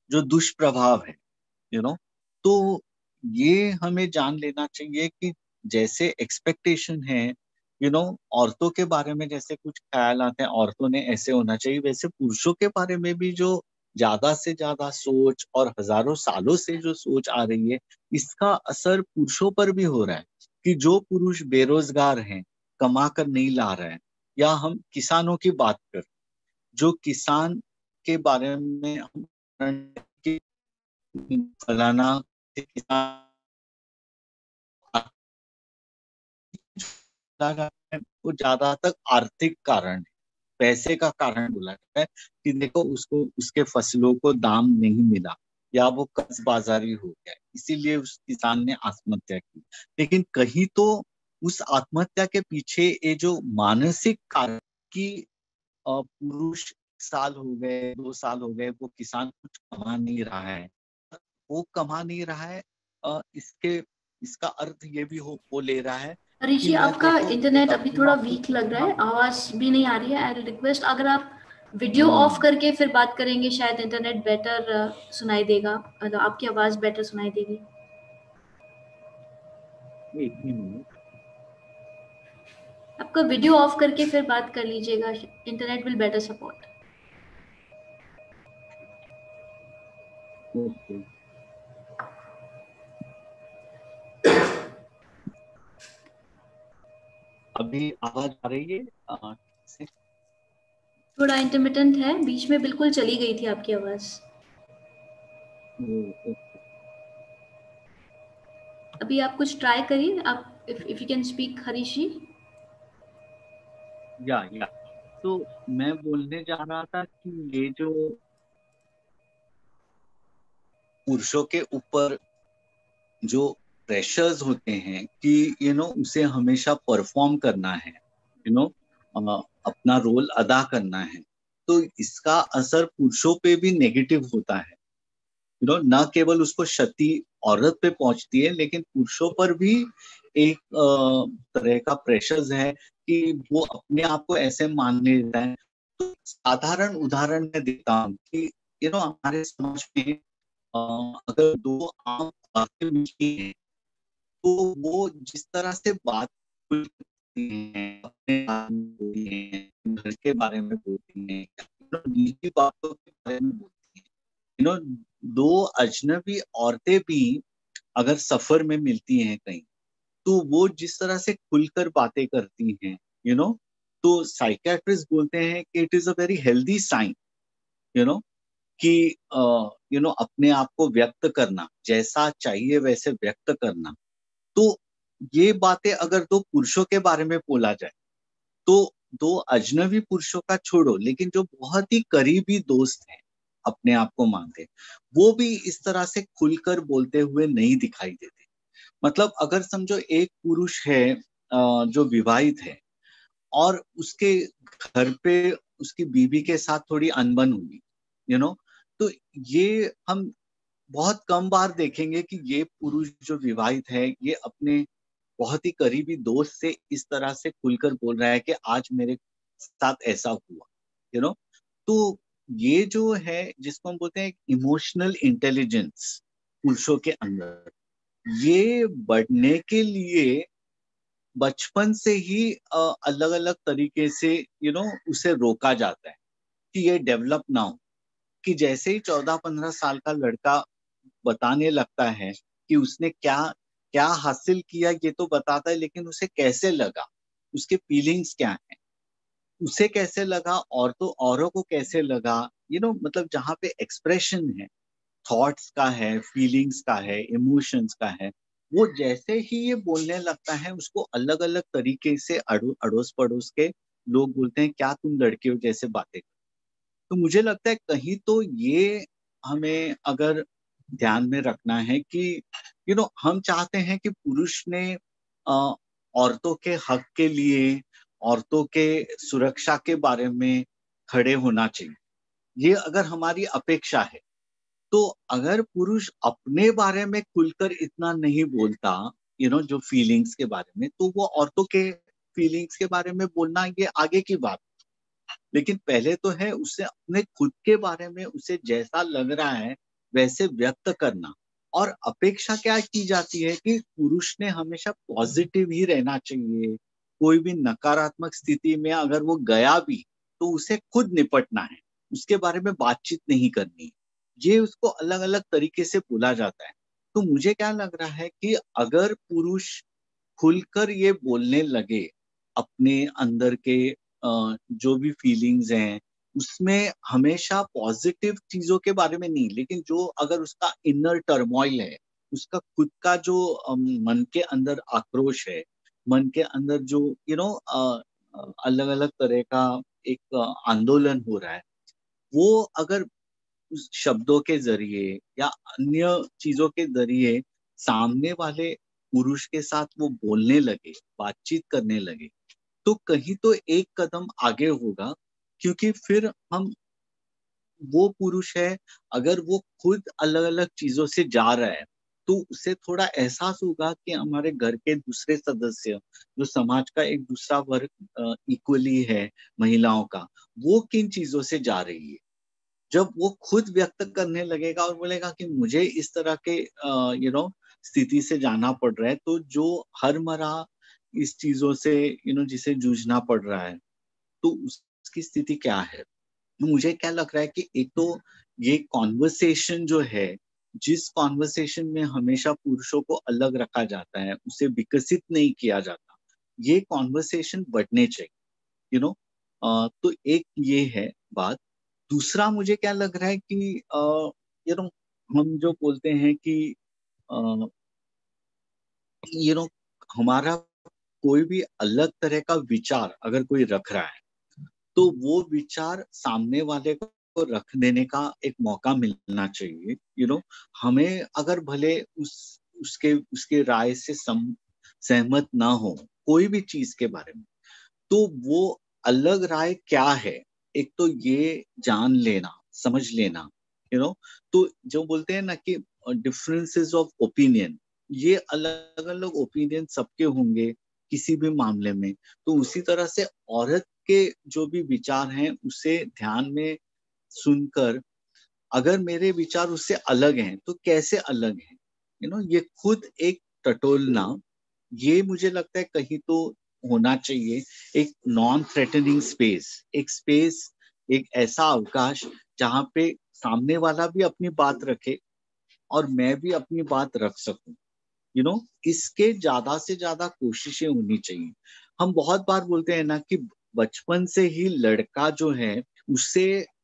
S3: जो दुष्प्रभाव है, यू नो तो ये हमें जान लेना चाहिए कि जैसे एक्सपेक्टेशन है, यू नो औरतों के बारे में जैसे कुछ ख्याल आते हैं औरतों ने ऐसे होना चाहिए, वैसे पुरुषों के बारे में भी जो ज्यादा से ज्यादा सोच और हजारों सालों से जो सोच आ रही है, इसका असर पुरुषों पर भी हो रहा है कि जो पुरुष बेरोजगार हैं, कमा कर नहीं ला रहे हैं, या हम किसानों की बात कर, जो किसान के बारे में हम कि फलाना किसान वो ज्यादातर आर्थिक कारण है, पैसे का कारण बोला जाता है कि देखो उसको उसके फसलों को दाम नहीं मिला या वो कर्ज बाजारी हो गया, इसीलिए उस किसान ने आत्महत्या की। लेकिन कहीं तो उस आत्महत्या के पीछे ये जो मानसिक कारण की अ, पुरुष साल हो गए, दो साल हो गए, वो किसान कुछ कमा नहीं रहा है, वो कमा नहीं रहा है, अ, इसके इसका अर्थ ये भी हो वो ले रहा है कि
S1: ऋषि,
S3: मैं
S1: आपका
S3: देखो
S1: इंटरनेट अभी
S3: अपने
S1: थोड़ा
S3: आप को
S1: वीक
S3: खुद
S1: लग रहा
S3: कमा।
S1: है, आवाज भी नहीं आ रही है। आई रिक्वेस्ट, अगर आप वीडियो ऑफ
S3: हम्म,
S1: करके फिर बात करेंगे शायद इंटरनेट बेटर सुनाई देगा, मतलब आपकी आवाज बेटर सुनाई देगी।
S3: एक ही मिनट।
S1: आपका वीडियो ऑफ करके फिर बात कर लीजिएगा, internet will better support.
S3: Okay, अभी आवाज आ रही है? अ, से-
S1: थोड़ा इंटरमिटेंट है, बीच में बिल्कुल चली गई थी आपकी आवाज।
S3: ओ, ओ,
S1: अभी आप कुछ ट्राई करिए, आप if if you can speak Harish.
S3: या या तो मैं बोलने जा रहा था कि ये जो पुरुषों के ऊपर जो प्रेशर्स होते हैं कि यू नो उसे हमेशा परफॉर्म करना है, यू नो अपना रोल अदा करना है, तो इसका असर पुरुषों पे भी नेगेटिव होता है। यू नो न केवल उसको क्षति औरत पे पहुंचती है, लेकिन पुरुषों पर भी एक अ, तरह का प्रेशर्स है कि वो अपने आप को ऐसे मान लेता है। तो साधारण उदाहरण मैं देता हूँ कि यू नो हमारे समाज में अ, अगर दो आम बातें मिलती हैं, तो वो जिस तरह से बात करती हैं, अपने बारे में बोलती हैं, घर के बारे में बोलती हैं, you know, निजी बातों के बारे में बोलती हैं, यू नो दो अजनबी औरतें भी अगर सफर में मिलती हैं कहीं, तो वो जिस तरह से खुलकर बातें करती हैं, यू नो तो साइकियाट्रिस्ट बोलते हैं कि it is a very healthy sign, you know कि यू नो अपने आप को व्यक्त करना, जैसा चाहिए वैसे व्यक्त करना। तो ये बातें अगर दो पुरुषों के बारे में बोला जाए, तो दो अजनबी पुरुषों का छोड़ो, लेकिन जो बहुत ही करीबी दोस्त हैं, अपने आप को मानते हैं, वो भी इस तरह से खुलकर बोलते हुए नहीं दिखाई देते। मतलब अगर समझो एक पुरुष है अ, जो विवाहित है और उसके घर पे उसकी बीवी के साथ थोड़ी अनबन हुई, यू नो तो ये हम बहुत कम बार देखेंगे कि ये पुरुष जो विवाहित है, ये अपने बहुत ही करीबी दोस्त से इस तरह से खुलकर बोल रहा है कि आज मेरे साथ ऐसा हुआ, यू नो तो ये जो है जिसको हम बोलते हैं इमोशनल इंटेलिजेंस पुरुषों के अंदर, ये बढ़ने के लिए बचपन से ही अलग अलग तरीके से यू नो उसे रोका जाता है कि ये डेवलप ना हो। कि जैसे ही चौदह पंद्रह साल का लड़का बताने लगता है कि उसने क्या क्या हासिल किया, ये तो बताता है, लेकिन उसे कैसे लगा, उसके फीलिंग्स क्या है, उसे कैसे लगा और तो औरों को कैसे लगा, यू नो मतलब जहाँ पे एक्सप्रेशन है, थॉट्स का है, फीलिंग्स का है, इमोशंस का है, वो जैसे ही ये बोलने लगता है, उसको अलग अलग तरीके से अड़ो, अड़ोस पड़ोस के लोग बोलते हैं क्या तुम लड़के हो जैसे बातें। तो मुझे लगता है कहीं तो ये हमें अगर ध्यान में रखना है कि यू you नो know, हम चाहते हैं कि पुरुष ने अ, औरतों के हक के लिए, औरतों के सुरक्षा के बारे में खड़े होना चाहिए, ये अगर हमारी अपेक्षा है। तो अगर पुरुष अपने बारे में खुलकर इतना नहीं बोलता, यू नो जो फीलिंग्स के बारे में, तो वो औरतों के फीलिंग्स के बारे में बोलना ये आगे की बात। लेकिन पहले तो है उसे अपने खुद के बारे में उसे जैसा लग रहा है वैसे व्यक्त करना। और अपेक्षा क्या की जाती है कि पुरुष ने हमेशा पॉजिटिव ही रहना चाहिए, कोई भी नकारात्मक स्थिति में अगर वो गया भी तो उसे खुद निपटना है, उसके बारे में बातचीत नहीं करनी। ये उसको अलग अलग तरीके से बोला जाता है। तो मुझे क्या लग रहा है कि अगर पुरुष खुलकर ये बोलने लगे अपने अंदर के अ, जो भी फीलिंग्स हैं, उसमें हमेशा पॉजिटिव चीजों के बारे में नहीं, लेकिन जो अगर उसका इनर टर्मोइल है, उसका खुद का जो अम, मन के अंदर आक्रोश है, मन के अंदर जो यू नो अलग अलग तरह का एक अ, आंदोलन हो रहा है, वो अगर उस शब्दों के जरिए या अन्य चीजों के जरिए सामने वाले पुरुष के साथ वो बोलने लगे, बातचीत करने लगे, तो कहीं तो एक कदम आगे होगा। क्योंकि फिर हम वो पुरुष है, अगर वो खुद अलग अलग चीजों से जा रहा है, तो उसे थोड़ा एहसास होगा कि हमारे घर के दूसरे सदस्य, जो समाज का एक दूसरा वर्ग इक्वली है महिलाओं का, वो किन चीजों से जा रही है। जब वो खुद व्यक्त करने लगेगा और बोलेगा कि मुझे इस तरह के यू नो स्थिति से जाना पड़ रहा है, तो जो हर मरा इस चीजों से यू नो जिसे जूझना पड़ रहा है, तो उसकी स्थिति क्या है। तो मुझे क्या लग रहा है कि एक तो ये कॉन्वर्सेशन जो है, जिस कॉन्वर्सेशन में हमेशा पुरुषों को अलग रखा जाता है, उसे विकसित नहीं किया जाता, ये कॉन्वर्सेशन बढ़ने चाहिए यू नो तो एक ये है बात। दूसरा मुझे क्या लग रहा है कि यू नो हम जो बोलते हैं कि यू नो हमारा कोई भी अलग तरह का विचार अगर कोई रख रहा है, तो वो विचार सामने वाले को रख देने का एक मौका मिलना चाहिए यू नो हमें अगर भले उस उसके उसके राय से सम सहमत ना हो कोई भी चीज के बारे में, तो वो अलग राय क्या है, एक तो ये जान लेना, समझ लेना यू नो तो जो बोलते हैं ना कि डिफरेंसेस ऑफ ओपिनियन, ये अलग अलग ओपिनियन सबके होंगे किसी भी मामले में। तो उसी तरह से औरत के जो भी विचार हैं उसे ध्यान में सुनकर, अगर मेरे विचार उससे अलग हैं तो कैसे अलग हैं, यू नो ये खुद एक टटोलना, ये मुझे लगता है कहीं तो होना चाहिए। एक नॉन थ्रेटनिंग स्पेस, एक स्पेस, एक ऐसा अवकाश जहाँ पे सामने वाला भी अपनी बात रखे और मैं भी अपनी बात रख सकूं यू नो इसके ज्यादा से ज्यादा कोशिशें होनी चाहिए। हम बहुत बार बोलते हैं ना कि बचपन से ही लड़का जो है उससे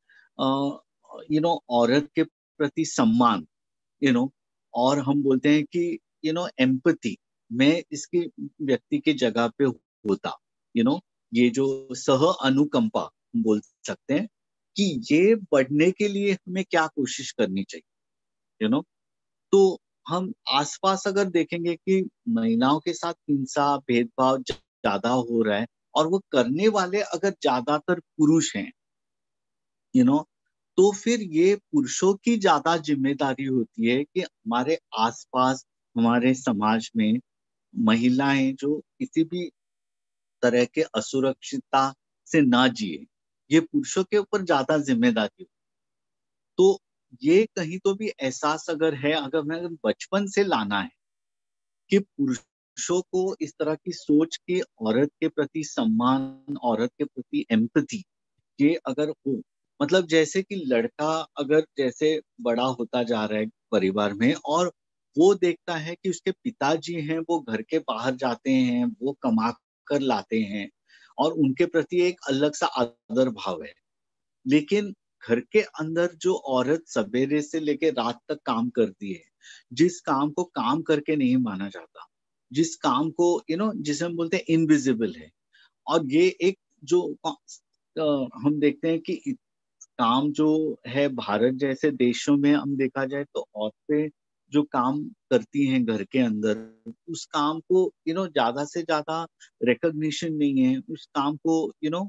S3: यू नो औरत के प्रति सम्मान यू नो और हम बोलते हैं कि यू नो एम्पैथी, मैं इसकी व्यक्ति की जगह पे होता यू नो ये जो सह अनुकंपा हम बोल सकते हैं कि ये बढ़ने के लिए हमें क्या कोशिश करनी चाहिए यू नो तो हम आसपास अगर देखेंगे कि महिलाओं के साथ हिंसा भेदभाव ज्यादा हो रहा है और वो करने वाले अगर ज्यादातर पुरुष हैं यू नो तो फिर ये पुरुषों की ज्यादा जिम्मेदारी होती है कि हमारे आसपास हमारे समाज में महिलाएं जो किसी भी तरह के असुरक्षितता से ना जिए, ये पुरुषों के ऊपर ज्यादा जिम्मेदारी हो। तो ये कहीं तो भी एहसास अगर है, अगर मैं अगर बचपन से लाना है कि पुरुषों को इस तरह की सोच की औरत के प्रति सम्मान, औरत के प्रति एम्पैथी, ये अगर हो, मतलब जैसे कि लड़का अगर जैसे बड़ा होता जा रहा है परिवार में और वो देखता है कि उसके पिताजी हैं वो घर के बाहर जाते हैं, वो कमा कर लाते हैं और उनके प्रति एक अलग सा आदर भाव है। लेकिन घर के अंदर जो औरत सवेरे से लेके रात तक काम करती है, जिस काम को काम करके नहीं माना जाता, जिस काम को यू नो जिसे हम बोलते हैं इनविजिबल है, और ये एक जो अ, हम देखते हैं कि इत- काम जो है भारत जैसे देशों में हम देखा जाए तो औरतें जो काम करती हैं घर के अंदर, उस काम को यू नो ज्यादा से ज्यादा रिकॉग्निशन नहीं है, उस काम को यू नो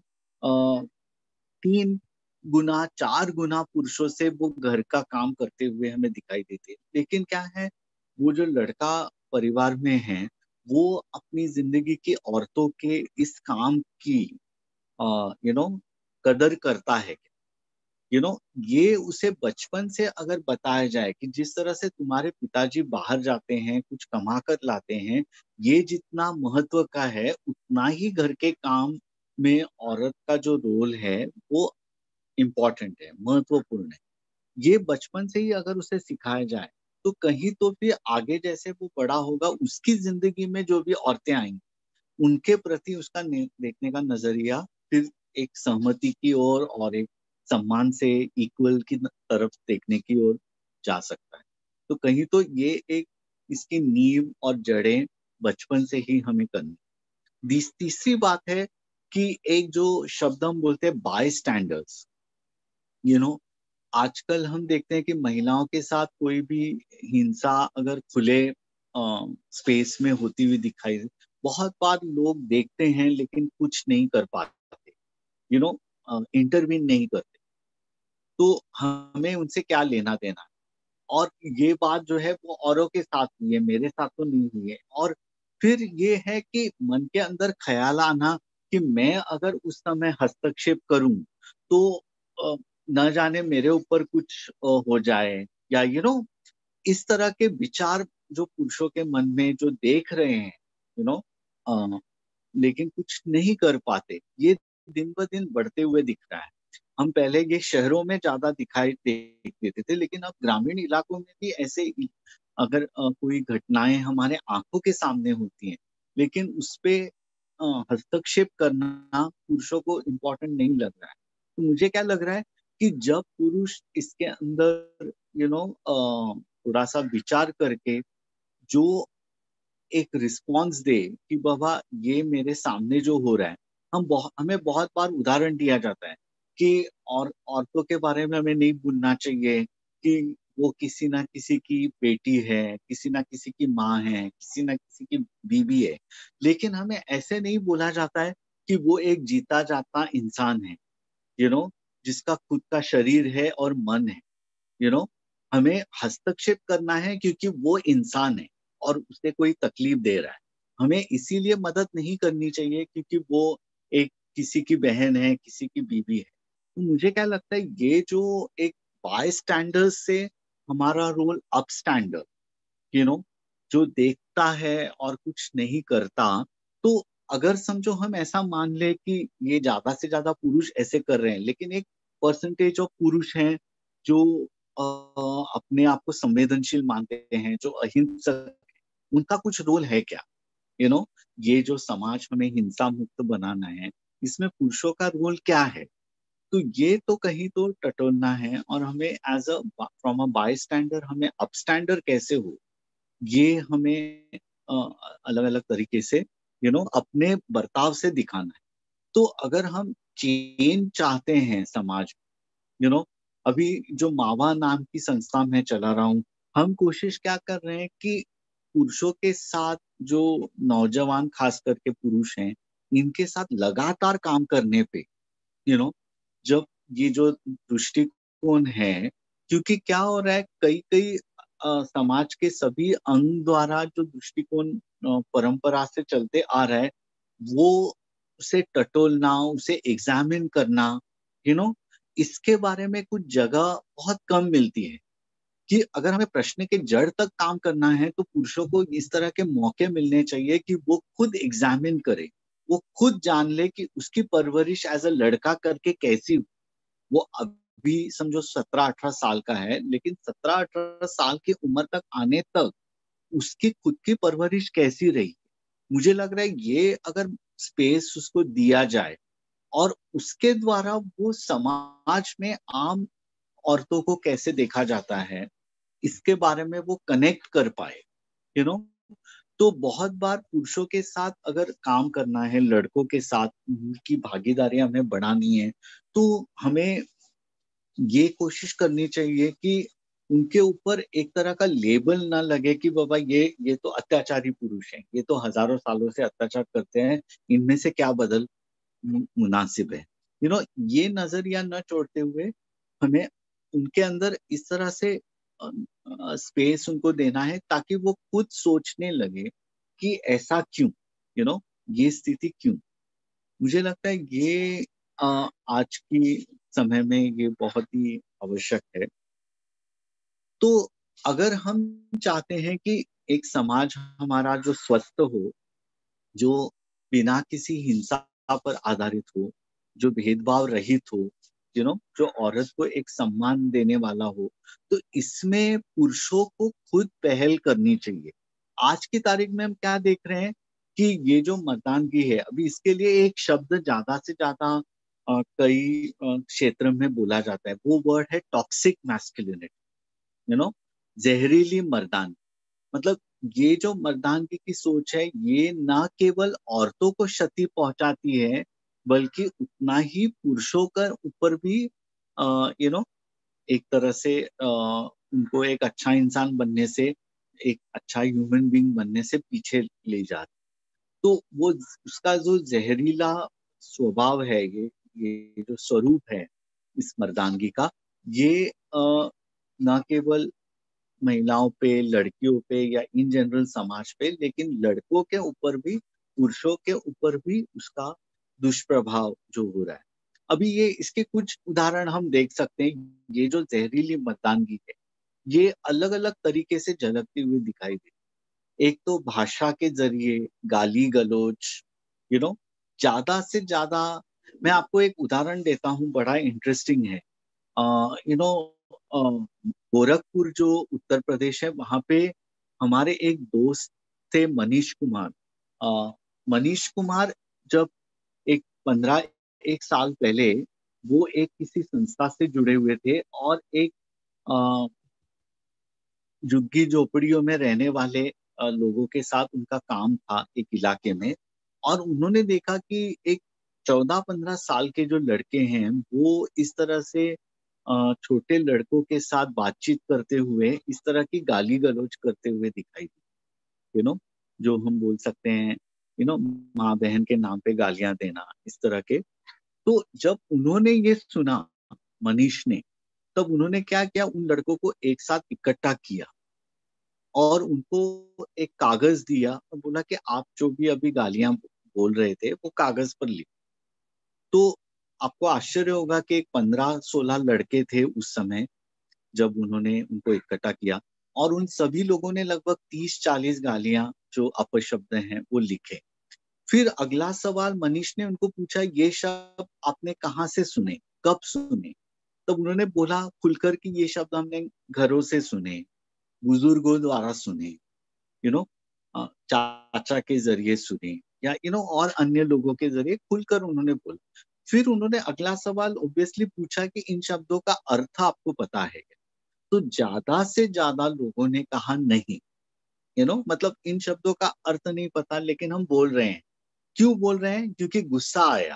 S3: तीन गुना चार गुना पुरुषों से वो घर का काम करते हुए हमें दिखाई देते हैं। लेकिन क्या है, वो जो लड़का परिवार में है वो अपनी जिंदगी की औरतों के इस काम की यू नो कदर करता है, यू नो ये उसे बचपन से अगर बताया जाए कि जिस तरह से तुम्हारे पिताजी बाहर जाते हैं, कुछ कमा कर लाते हैं, ये जितना महत्व का है उतना ही घर के काम में औरत का जो रोल है वो इम्पोर्टेंट है, महत्वपूर्ण है। ये बचपन से ही अगर उसे सिखाया जाए तो कहीं तो फिर आगे जैसे वो बड़ा होगा उसकी जिंदगी में जो भी औरतें आएंगी उनके प्रति उसका ने- देखने का नजरिया फिर एक सहमति की ओर और एक सम्मान से इक्वल की न- तरफ देखने की ओर जा सकता है। तो कहीं तो ये एक इसकी नींव और जड़ें बचपन से ही हमें करनी। तीस- तीसरी बात है कि एक जो शब्द हम बोलते हैं बाय स्टैंडर्ड्स, यू नो आजकल हम देखते हैं कि महिलाओं के साथ कोई भी हिंसा अगर खुले स्पेस में होती हुई दिखाई दे, बहुत बार लोग देखते हैं लेकिन कुछ नहीं कर पाते, यू नो इंटरवीन नहीं करते। तो हमें उनसे क्या लेना देना है? और ये बात जो है वो औरों के साथ हुई है, मेरे साथ तो नहीं हुई है। और फिर ये है कि मन के अंदर ख्याल आना कि मैं अगर उस समय हस्तक्षेप करूं तो अ, न जाने मेरे ऊपर कुछ अ, हो जाए, या यू you नो know, इस तरह के विचार जो पुरुषों के मन में जो देख रहे हैं, यू नो लेकिन कुछ नहीं कर पाते, ये दिन ब दिन बढ़ते हुए दिख रहा है। हम पहले ये शहरों में ज्यादा दिखाई दे- देते थे, लेकिन अब ग्रामीण इलाकों में भी ऐसे ही अगर अ, कोई घटनाएं हमारे आंखों के सामने होती हैं लेकिन उस पे अ, हस्तक्षेप करना पुरुषों को इम्पोर्टेंट नहीं लग रहा है। तो मुझे क्या लग रहा है कि जब पुरुष इसके अंदर यू नो थोड़ा सा विचार करके जो एक रिस्पॉन्स दे कि बाबा ये मेरे सामने जो हो रहा है, हम बहुत हमें बहुत बार उदाहरण दिया जाता है कि और औरतों के बारे में हमें नहीं भूलना चाहिए कि वो किसी ना किसी की बेटी है, किसी ना किसी की माँ है, किसी ना किसी की बीवी है। लेकिन हमें ऐसे नहीं बोला जाता है कि वो एक जीता जाता इंसान है, यू नो जिसका खुद का शरीर है और मन है। यू नो हमें हस्तक्षेप करना है क्योंकि वो इंसान है और उसे कोई तकलीफ दे रहा है। हमें इसीलिए मदद नहीं करनी चाहिए क्योंकि वो एक किसी की बहन है, किसी की बीवी है। तो मुझे क्या लगता है ये जो एक बाय स्टैंडर्ड से हमारा role upstander, you know जो देखता है और कुछ नहीं करता। तो अगर समझो हम ऐसा मान ले कि ये ज्यादा से ज्यादा पुरुष ऐसे कर रहे हैं, लेकिन एक परसेंटेज ऑफ पुरुष हैं जो अ, अपने आप को संवेदनशील मानते हैं, जो अहिंसक हैं, उनका कुछ रोल है क्या? यू you नो know, ये जो समाज हमें हिंसा मुक्त बनाना है, इसमें पुरुषों का रोल क्या है? तो ये तो कहीं तो टटोलना है, और हमें as a from a bystander हमें अप स्टैंडर्ड कैसे हो, ये हमें अलग अलग तरीके से यू you नो know, अपने बर्ताव से दिखाना है। तो अगर हम चेंज चाहते हैं समाज, यू नो अभी जो मावा नाम की संस्था में चला रहा हूँ, हम कोशिश क्या कर रहे हैं कि पुरुषों के साथ जो नौजवान खास करके पुरुष हैं, इनके साथ लगातार काम करने पे, यू नो जब ये जो दृष्टिकोण है, क्योंकि क्या हो रहा है कई कई अ, समाज के सभी अंग द्वारा जो दृष्टिकोण अ, परंपरा से चलते आ रहा है, वो उसे टटोलना, उसे एग्जामिन करना, यू नो इसके बारे में कुछ जगह बहुत कम मिलती है। कि अगर हमें प्रश्न के जड़ तक काम करना है तो पुरुषों को इस तरह के मौके मिलने चाहिए कि वो खुद एग्जामिन करे, वो खुद जान ले कि उसकी परवरिश एज अ लड़का करके कैसी। वो अभी समझो सत्रह अठारह साल का है, लेकिन सत्रह अठारह साल की उम्र तक आने तक उसकी खुद की परवरिश कैसी रही, मुझे लग रहा है ये अगर स्पेस उसको दिया जाए और उसके द्वारा वो समाज में आम औरतों को कैसे देखा जाता है, इसके बारे में वो कनेक्ट कर पाए, यू नो तो बहुत बार पुरुषों के साथ अगर काम करना है, लड़कों के साथ उनकी भागीदारी हमें बढ़ानी है, तो हमें ये कोशिश करनी चाहिए कि उनके ऊपर एक तरह का लेबल ना लगे कि बाबा ये ये तो अत्याचारी पुरुष हैं, ये तो हजारों सालों से अत्याचार करते हैं, इनमें से क्या बदल मु- मुनासिब है। यू नो ये नजरिया न छोड़ते हुए हमें उनके अंदर इस तरह से स्पेस उनको देना है ताकि वो खुद सोचने लगे कि ऐसा क्यों, यू नो ये स्थिति क्यों। मुझे लगता है ये अ, आज की समय में ये बहुत ही आवश्यक है। तो अगर हम चाहते हैं कि एक समाज हमारा जो स्वस्थ हो, जो बिना किसी हिंसा पर आधारित हो, जो भेदभाव रहित हो, यू नो जो औरत को एक सम्मान देने वाला हो, तो इसमें पुरुषों को खुद पहल करनी चाहिए। आज की तारीख में हम क्या देख रहे हैं कि ये जो मतदानगी है, अभी इसके लिए एक शब्द ज्यादा से ज्यादा अ, कई अ, क्षेत्र में बोला जाता है, वो वर्ड है टॉक्सिक मैस्कुलिनिटी, यू नो जहरीली मर्दानगी। मतलब ये जो मर्दानगी की सोच है, ये ना केवल औरतों को क्षति पहुंचाती है, बल्कि उतना ही पुरुषों का ऊपर भी यू नो एक तरह से अ, उनको एक अच्छा इंसान बनने से, एक अच्छा ह्यूमन बीइंग बनने से पीछे ले जाती। तो वो उसका जो जहरीला स्वभाव है, ये ये जो स्वरूप है इस मर्दानगी का, ये अ, ना केवल महिलाओं पे, लड़कियों पे या इन जनरल समाज पे, लेकिन लड़कों के ऊपर भी, पुरुषों के ऊपर भी उसका दुष्प्रभाव जो हो रहा है। अभी ये इसके कुछ उदाहरण हम देख सकते हैं। ये जो जहरीली मतदानगी है, ये अलग अलग तरीके से झलकती हुई दिखाई दे। एक तो भाषा के जरिए गाली गलौज, यू नो ज्यादा से ज्यादा। मैं आपको एक उदाहरण देता हूँ, बड़ा इंटरेस्टिंग है। यू नो गोरखपुर जो उत्तर प्रदेश है, वहां पे हमारे एक दोस्त थे, मनीष कुमार। अ, मनीष कुमार जब एक पंद्रह एक साल पहले वो एक किसी संस्था से जुड़े हुए थे, और एक अ, झुग्गी झोपड़ियों में रहने वाले अ, लोगों के साथ उनका काम था एक इलाके में। और उन्होंने देखा कि एक चौदह पंद्रह साल के जो लड़के हैं, वो इस तरह से अ, छोटे लड़कों के साथ बातचीत करते हुए इस तरह की गाली गलौज करते हुए दिखाई दी, यू नो जो हम बोल सकते हैं, यू नो माँ बहन के नाम पे गालियां देना, इस तरह के। तो जब उन्होंने ये सुना, मनीष ने, तब उन्होंने क्या किया, उन लड़कों को एक साथ इकट्ठा किया और उनको एक कागज दिया और बोला कि आप जो भी अभी गालियां बोल रहे थे, वो कागज पर लिखो। तो आपको आश्चर्य होगा कि एक पंद्रह सोलह लड़के थे उस समय, जब उन्होंने उनको इकट्ठा किया, और उन सभी लोगों ने लगभग तीस चालीस गालियां जो अपशब्द हैं वो लिखे। फिर अगला सवाल मनीष ने उनको पूछा, ये शब्द आपने कहाँ से सुने, कब सुने? तब उन्होंने बोला खुलकर कि ये शब्द हमने घरों से सुने, बुजुर्गों द्वारा सुने, यू नो चाचा के जरिए सुने, या यू नो और अन्य लोगों के जरिए खुलकर उन्होंने बोला। फिर उन्होंने अगला सवाल ऑब्वियसली पूछा कि इन शब्दों का अर्थ आपको पता है? तो ज्यादा से ज्यादा लोगों ने कहा नहीं, यू नो मतलब इन शब्दों का अर्थ नहीं पता, लेकिन हम बोल रहे हैं। क्यों बोल रहे हैं? क्योंकि गुस्सा आया।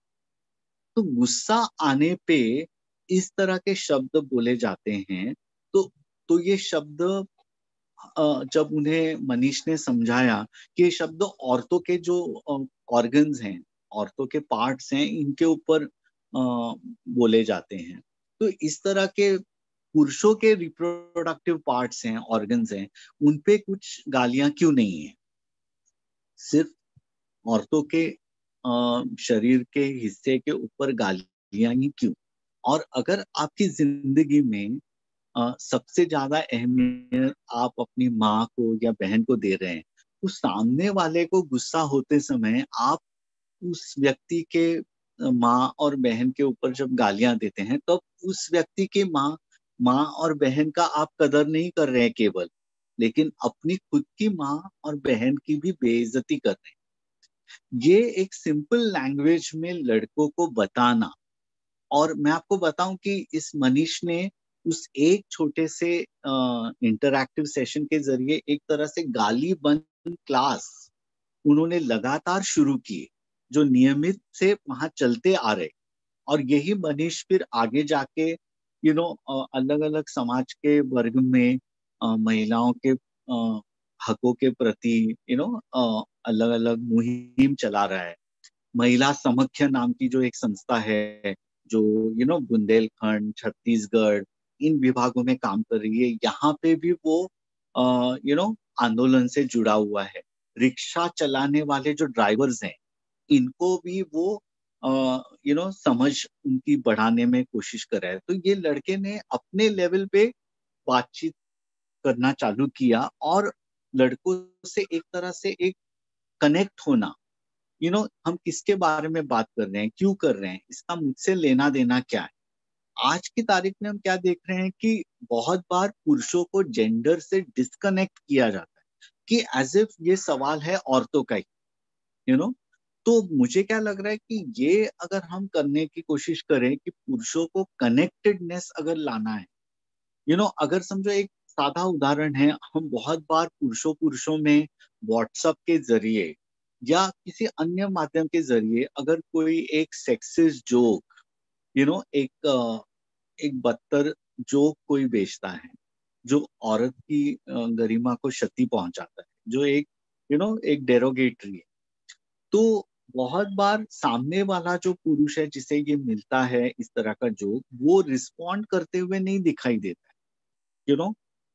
S3: तो गुस्सा आने पे इस तरह के शब्द बोले जाते हैं। तो तो ये शब्द अ, जब उन्हें मनीष ने समझाया कि ये शब्द औरतों के जो ऑर्गन्स हैं, औरतों के पार्ट्स हैं, इनके ऊपर अ, बोले जाते हैं। तो इस तरह के पुरुषों के रिप्रोडक्टिव पार्ट्स हैं, ऑर्गन्स हैं, उन पे कुछ गालियां क्यों नहीं है? सिर्फ औरतों के अ, शरीर के हिस्से के ऊपर गालियां ही क्यों? और अगर आपकी जिंदगी में अ, सबसे ज्यादा अहमियत आप अपनी माँ को या बहन को दे रहे हैं, तो सामने वाले को गुस्सा होते समय आप उस व्यक्ति के अ, माँ और बहन के ऊपर जब गालियां देते हैं, तब उस व्यक्ति के माँ माँ और बहन का आप कदर नहीं कर रहे हैं केवल, लेकिन अपनी खुद की माँ और बहन की भी बेइज्जती कर रहे हैं। ये एक सिंपल लैंग्वेज में लड़कों को बताना। और मैं आपको बताऊं कि इस मनीष ने उस एक छोटे से इंटरैक्टिव सेशन के जरिए एक तरह से गाली बंद क्लास उन्होंने लगातार शुरू किए, जो नियमित से वहां चलते आ रहे। और यही मनीष फिर आगे जाके यू नो अलग अलग समाज के वर्ग में अ, महिलाओं के अ, हकों के प्रति यू नो अलग अलग मुहिम चला रहा है। महिला समख्या नाम की जो एक संस्था है, जो यू नो बुंदेलखंड, छत्तीसगढ़, इन विभागों में काम कर रही है, यहाँ पे भी वो यू नो आंदोलन से जुड़ा हुआ है। रिक्शा चलाने वाले जो ड्राइवर्स हैं, इनको भी वो यू नो समझ उनकी बढ़ाने में कोशिश कर रहा है। तो ये लड़के ने अपने लेवल पे बातचीत करना चालू किया और लड़कों से एक तरह से एक कनेक्ट होना, यू नो हम किसके बारे में बात कर रहे हैं, क्यों कर रहे हैं, इसका मुझसे लेना देना क्या है। आज की तारीख में हम क्या देख रहे हैं कि बहुत बार पुरुषों को जेंडर से डिस्कनेक्ट किया जाता है कि एज इफ ये सवाल है औरतों का ही, यू नो। तो मुझे क्या लग रहा है कि ये अगर हम करने की कोशिश करें कि पुरुषों को कनेक्टेडनेस अगर लाना है, यू नो अगर समझो एक सादा उदाहरण है, हम बहुत बार पुरुषों पुरुषों में व्हाट्सएप के जरिए या किसी अन्य माध्यम के जरिए अगर कोई एक सेक्सिस्ट जोक, यू नो एक अ, एक बदतर जोक कोई बेचता है जो औरत की अ, गरिमा को क्षति पहुंचाता है, जो एक यू नो एक डेरोगेटरी है, तो बहुत बार सामने वाला जो पुरुष है जिसे ये मिलता है इस तरह का जोक, वो रिस्पॉन्ड करते हुए नहीं दिखाई देता है, यू नो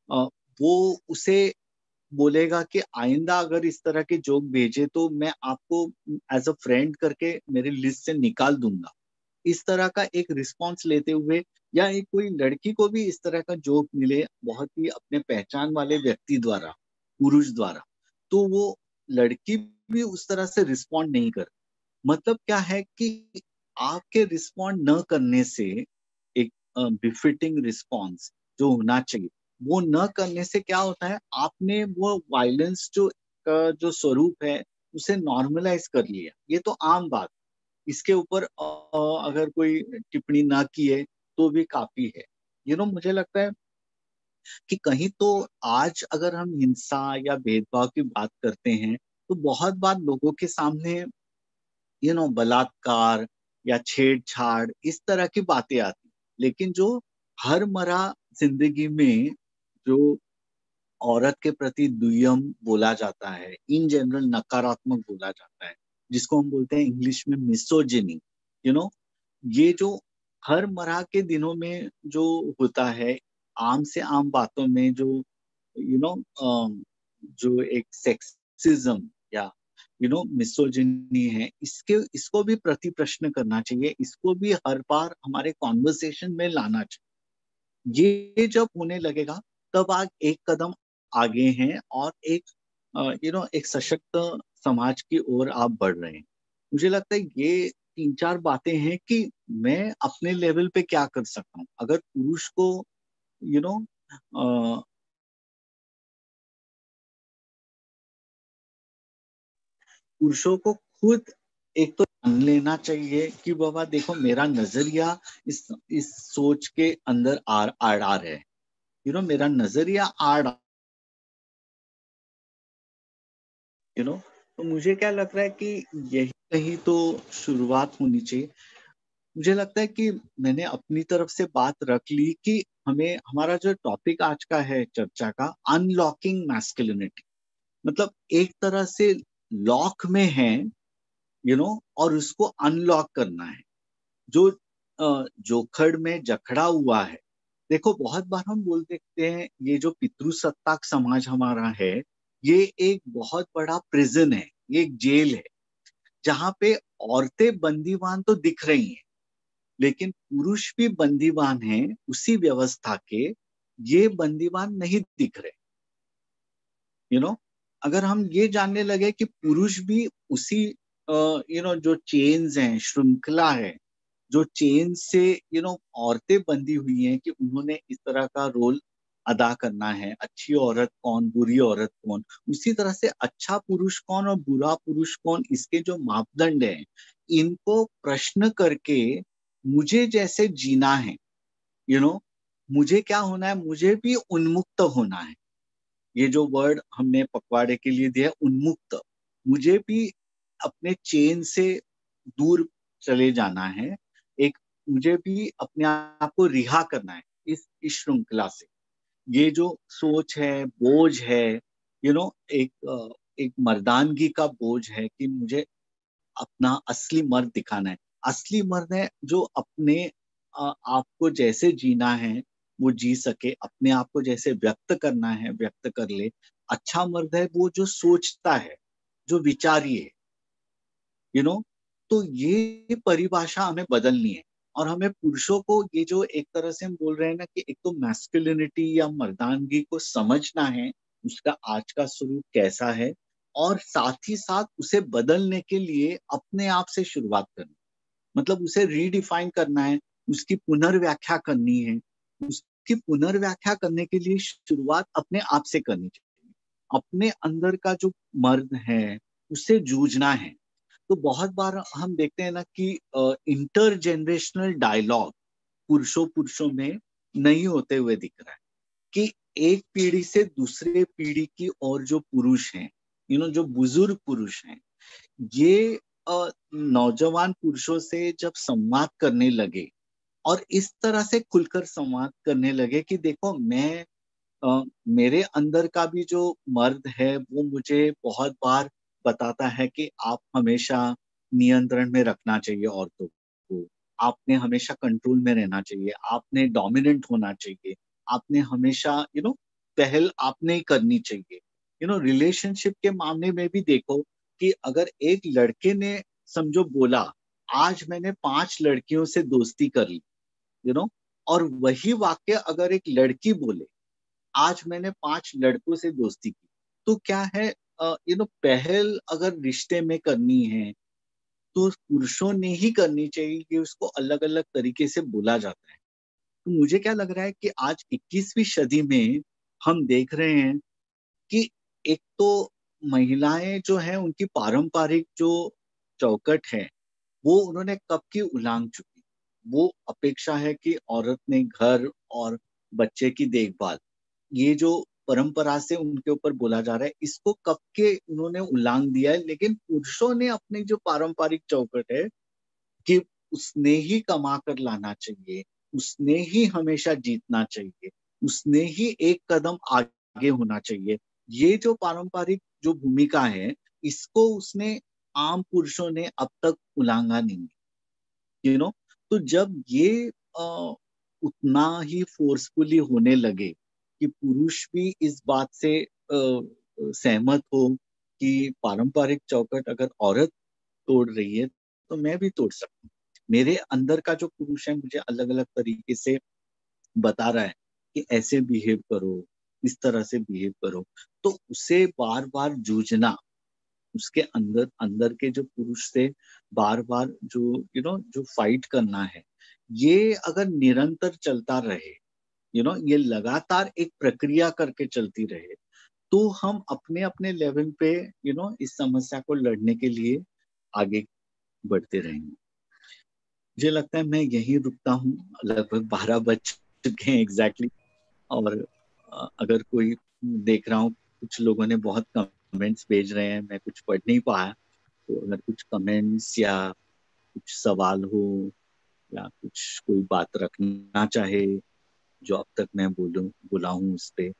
S3: वो उसे बोलेगा कि आइंदा अगर इस तरह के जोक भेजे तो मैं आपको एज अ फ्रेंड करके मेरी लिस्ट से निकाल दूंगा, इस तरह का एक रिस्पॉन्स लेते हुए। या एक कोई लड़की को भी इस तरह का जोक मिले बहुत ही अपने पहचान वाले व्यक्ति द्वारा, पुरुष द्वारा, तो वो लड़की भी उस तरह से रिस्पॉन्ड नहीं कर। मतलब क्या है कि आपके रिस्पॉन्ड न करने से एक बिफिटिंग रिस्पॉन्स जो होना चाहिए वो न करने से क्या होता है, आपने वो वायलेंस जो का जो स्वरूप है उसे नॉर्मलाइज कर लिया। ये तो आम बात, इसके ऊपर अ, अगर कोई टिप्पणी ना की है तो भी काफी है। यू नो मुझे लगता है कि कहीं तो आज अगर हम हिंसा या भेदभाव की बात करते हैं तो बहुत बार लोगों के सामने यू नो बलात्कार या छेड़छाड़ इस तरह की बातें आती, लेकिन जो हर मरा जिंदगी में जो औरत के प्रति दुय्यम बोला जाता है, इन जनरल नकारात्मक बोला जाता है, जिसको हम बोलते हैं इंग्लिश में मिसोजिनी, यू नो ये जो हर मरा के दिनों में जो होता है, आम से आम बातों में जो यू नो जो एक सेक्सिज्म या यू नो मिसोजिनी है, इसके इसको भी प्रति प्रश्न करना चाहिए, इसको भी हर बार हमारे कॉन्वर्सेशन में लाना चाहिए। ये जब होने लगेगा तब आप एक कदम आगे हैं और एक यू नो एक सशक्त समाज की ओर आप बढ़ रहे हैं। मुझे लगता है ये तीन चार बातें हैं कि मैं अपने लेवल पे क्या कर सकता हूँ अगर पुरुष को यू नो पुरुषों को खुद एक तो जान लेना चाहिए कि बाबा देखो मेरा नजरिया इस इस सोच के अंदर आड़ आड़ आ रहा है, यू नो मेरा नजरिया आड़, यू नो तो मुझे क्या लग रहा है कि यही कहीं तो शुरुआत होनी चाहिए। मुझे लगता है कि मैंने अपनी तरफ से बात रख ली कि हमें हमारा जो टॉपिक आज का है चर्चा का, अनलॉकिंग मैस्कुलिनिटी, मतलब एक तरह से लॉक में है यू नो और उसको अनलॉक करना है, जो अ, जोखड़ में जकड़ा हुआ है। देखो बहुत बार हम बोल देखते हैं ये जो पितृसत्ताक समाज हमारा है ये एक बहुत बड़ा प्रिजन है, ये एक जेल है जहाँ पे औरतें बंदीवान तो दिख रही हैं लेकिन पुरुष भी बंदीवान हैं उसी व्यवस्था के, ये बंदीवान नहीं दिख रहे, यू नो अगर हम ये जानने लगे कि पुरुष भी उसी यू नो जो चेन्स हैं, श्रृंखला है, जो चेन से यू नो औरतें बंधी हुई हैं कि उन्होंने इस तरह का रोल अदा करना है, अच्छी औरत कौन, बुरी औरत कौन, उसी तरह से अच्छा पुरुष कौन और बुरा पुरुष कौन, इसके जो मापदंड हैं इनको प्रश्न करके मुझे जैसे जीना है, यू नो मुझे क्या होना है, मुझे भी उन्मुक्त होना है। ये जो वर्ड हमने पखवाड़े के लिए दिया उन्मुक्त, मुझे भी अपने चेन से दूर चले जाना है, एक मुझे भी अपने आप को रिहा करना है इस इस श्रृंखला से। ये जो सोच है, बोझ है, यू नो एक एक मर्दानगी का बोझ है कि मुझे अपना असली मर्द दिखाना है। असली मर्द है जो अपने आप को जैसे जीना है वो जी सके, अपने आप को जैसे व्यक्त करना है व्यक्त कर ले। अच्छा मर्द है वो जो सोचता है, जो विचारी है, यू नो तो ये परिभाषा हमें बदलनी है और हमें पुरुषों को ये जो एक तरह से हम बोल रहे हैं ना कि एक तो मैस्कुलिनिटी या मर्दानगी को समझना है, उसका आज का स्वरूप कैसा है, और साथ ही साथ उसे बदलने के लिए अपने आप से शुरुआत करनी, मतलब उसे रीडिफाइन करना है, उसकी पुनर्व्याख्या करनी है। उसकी पुनर्व्याख्या करने के लिए शुरुआत अपने आप से करनी चाहिए। अपने अंदर का जो मर्द है उससे जूझना है। तो बहुत बार हम देखते हैं ना कि इंटर जनरेशनल डायलॉग पुरुषों पुरुषों में नहीं होते हुए दिख रहा है, कि एक पीढ़ी से दूसरे पीढ़ी की और जो पुरुष हैं, यू नो जो बुजुर्ग पुरुष हैं, ये अ, नौजवान पुरुषों से जब संवाद करने लगे और इस तरह से खुलकर संवाद करने लगे कि देखो मैं अ, मेरे अंदर का भी जो मर्द है वो मुझे बहुत बार बताता है कि आप हमेशा नियंत्रण में रखना चाहिए औरतों को, आपने हमेशा कंट्रोल में रहना चाहिए, आपने डोमिनेंट होना चाहिए, आपने हमेशा यू नो पहल आपने ही करनी चाहिए। यू नो रिलेशनशिप के मामले में भी देखो कि अगर एक लड़के ने समझो बोला आज मैंने पांच लड़कियों से दोस्ती कर ली, यू नो और वही वाक्य अगर एक लड़की बोले आज मैंने पांच लड़कों से दोस्ती की, तो क्या है, यू नो पहल अगर रिश्ते में करनी है तो पुरुषों ने ही करनी चाहिए कि उसको अलग अलग तरीके से बोला जाता है। तो मुझे क्या लग रहा है कि आज इक्कीसवीं सदी में हम देख रहे हैं कि एक तो महिलाएं जो हैं उनकी पारंपरिक जो चौकट है वो उन्होंने कब की उलांघ चुकी। वो अपेक्षा है कि औरत ने घर और बच्चे की देखभाल, ये जो परंपरा से उनके ऊपर बोला जा रहा है, इसको कब के उन्होंने उल्लांघ दिया है। लेकिन पुरुषों ने अपनी जो पारंपरिक चौकट है कि उसने ही कमा कर लाना चाहिए, उसने ही हमेशा जीतना चाहिए, उसने ही एक कदम आगे होना चाहिए, ये जो पारंपरिक जो भूमिका है इसको उसने आम पुरुषों ने अब तक उल्लांघा नहीं, यू नो तो जब ये आ, उतना ही फोर्सफुली होने लगे कि पुरुष भी इस बात से आ, सहमत हो कि पारंपरिक चौकट अगर औरत तोड़ रही है तो मैं भी तोड़ सकता हूँ। मेरे अंदर का जो पुरुष है मुझे अलग अलग तरीके से बता रहा है कि ऐसे बिहेव करो, इस तरह से बिहेव करो, तो उसे बार बार जूझना, उसके अंदर अंदर के जो पुरुष से बार बार जो यू नो जो फाइट करना है, ये अगर निरंतर चलता रहे, यू नो ये लगातार एक प्रक्रिया करके चलती रहे, तो हम अपने अपने लेवल पे यू नो इस समस्या को लड़ने के लिए आगे बढ़ते रहेंगे। मुझे लगता है मैं यहीं रुकता हूँ, लगभग बारह बज चुके हैं एग्जैक्टली। और अ, अगर कोई देख रहा हूँ कुछ लोगों ने बहुत कमेंट्स भेज रहे हैं, मैं कुछ पढ़ नहीं पाया, तो अगर कुछ कमेंट्स या कुछ सवाल हो या कुछ कोई बात रखना चाहे जो अब तक मैं बोलूं बोला हूँ उस पे।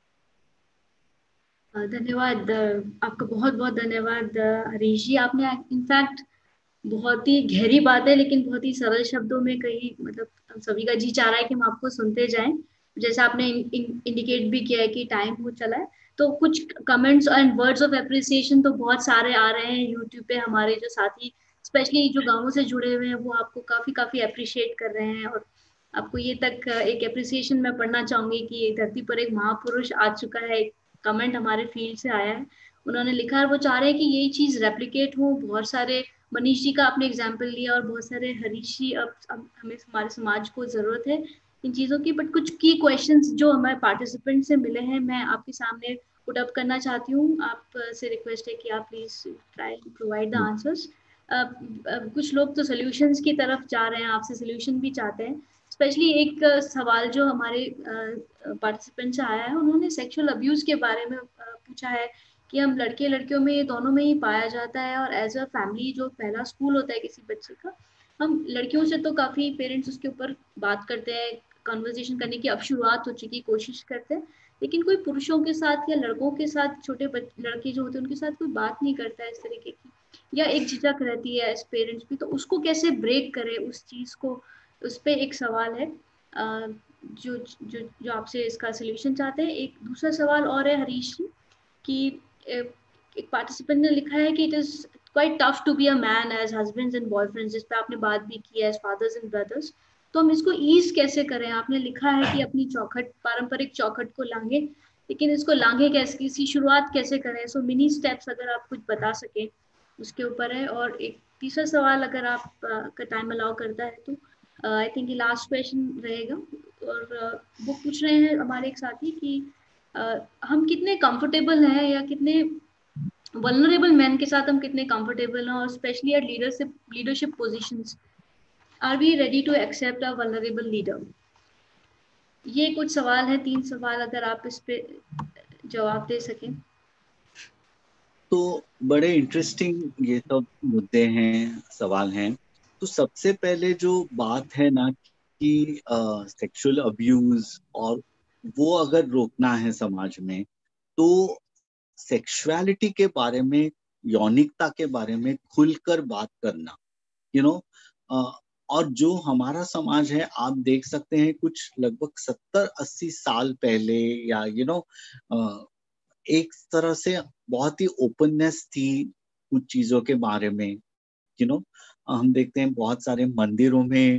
S1: धन्यवाद आपका, बहुत बहुत धन्यवाद हरीश जी। आपने इनफैक्ट बहुत ही गहरी बात है लेकिन बहुत ही सरल शब्दों में कही, मतलब हम सभी का जी चाह रहा है कि हम आपको सुनते जाएं। जैसे आपने इंडिकेट भी किया है कि टाइम हो चला है, तो कुछ comments and words of appreciation तो बहुत सारे आ रहे हैं यूट्यूब पे। हमारे जो साथी स्पेशली जो गाँवों से जुड़े हुए हैं वो आपको काफी काफी अप्रिशिएट कर रहे हैं। और आपको ये तक एक एप्रिसिएशन मैं पढ़ना चाहूंगी कि धरती पर एक महापुरुष आ चुका है। एक कमेंट हमारे फील्ड से आया है, उन्होंने लिखा है वो चाह रहे हैं कि यही चीज रेप्लिकेट हो। बहुत सारे मनीष जी का आपने एग्जाम्पल लिया और बहुत सारे हरीश जी, अब, अब हमें हमारे समाज को जरूरत है इन चीजों की। बट कुछ की क्वेश्चंस जो हमारे पार्टिसिपेंट से मिले हैं मैं आपके सामने पुट अप करना चाहती हूँ। आप से रिक्वेस्ट है कि आप please try to provide the answers. कुछ लोग तो सोल्यूशंस की तरफ जा रहे हैं, आपसे सोल्यूशन भी चाहते हैं। स्पेशली एक uh, सवाल जो हमारे पार्टिसिपेंट से आया है, उन्होंने सेक्सुअल अब्यूज के बारे में uh, पूछा है कि हम लड़के लड़कियों में ये दोनों में ही पाया जाता है, और एज अ फैमिली जो पहला स्कूल होता है किसी बच्चे का, हम लड़कियों से तो काफी पेरेंट्स उसके ऊपर बात करते हैं, कन्वर्सेशन करने की अब शुरुआत हो चुकी, कोशिश करते हैं, लेकिन कोई पुरुषों के साथ या लड़कों के साथ, छोटे लड़के जो होते हैं उनके साथ कोई बात नहीं करता है इस तरीके की, या एक झिझक रहती है एज पेरेंट्स भी। तो उसको कैसे ब्रेक करें उस चीज को, उस पर एक सवाल है जो जो जो आपसे इसका सोल्यूशन चाहते हैं। एक दूसरा सवाल और है हरीश जी कि एक पार्टिसिपेंट ने लिखा है कि it is quite tough to be a man as husbands and boyfriends, जिस पे आपने बात भी की है, एज फादर्स एंड ब्रदर्स। तो हम इसको ईज कैसे करें? आपने लिखा है कि अपनी चौखट, पारंपरिक चौखट को लांघे, लेकिन इसको लांघे कैसे, इसकी शुरुआत कैसे करें? सो मिनी स्टेप्स अगर आप कुछ बता सके उसके ऊपर है। और एक तीसरा सवाल अगर आप uh, का टाइम अलाउ करता है तो आई थिंक ये लास्ट क्वेश्चन रहेगा। और uh, वो पूछ रहे हैं हमारे एक साथी कि uh, हम कितने कंफर्टेबल हैं या कितने वल्नरेबल मैन के साथ हम कितने कंफर्टेबल हैं, और specially at leadership leadership positions, are we ready to accept a vulnerable leader? ये कुछ सवाल है, तीन सवाल, अगर आप इस पे जवाब दे सकें।
S3: तो बड़े इंटरेस्टिंग ये सब मुद्दे हैं, सवाल हैं। तो सबसे पहले जो बात है ना कि सेक्सुअल अब्यूज, और वो अगर रोकना है समाज में, तो सेक्सुअलिटी के बारे में, यौनिकता के बारे में खुलकर बात करना, यू नो और जो हमारा समाज है, आप देख सकते हैं कुछ लगभग सत्तर अस्सी साल पहले, या यू नो एक तरह से बहुत ही ओपननेस थी कुछ चीजों के बारे में। यू नो हम देखते हैं बहुत सारे मंदिरों में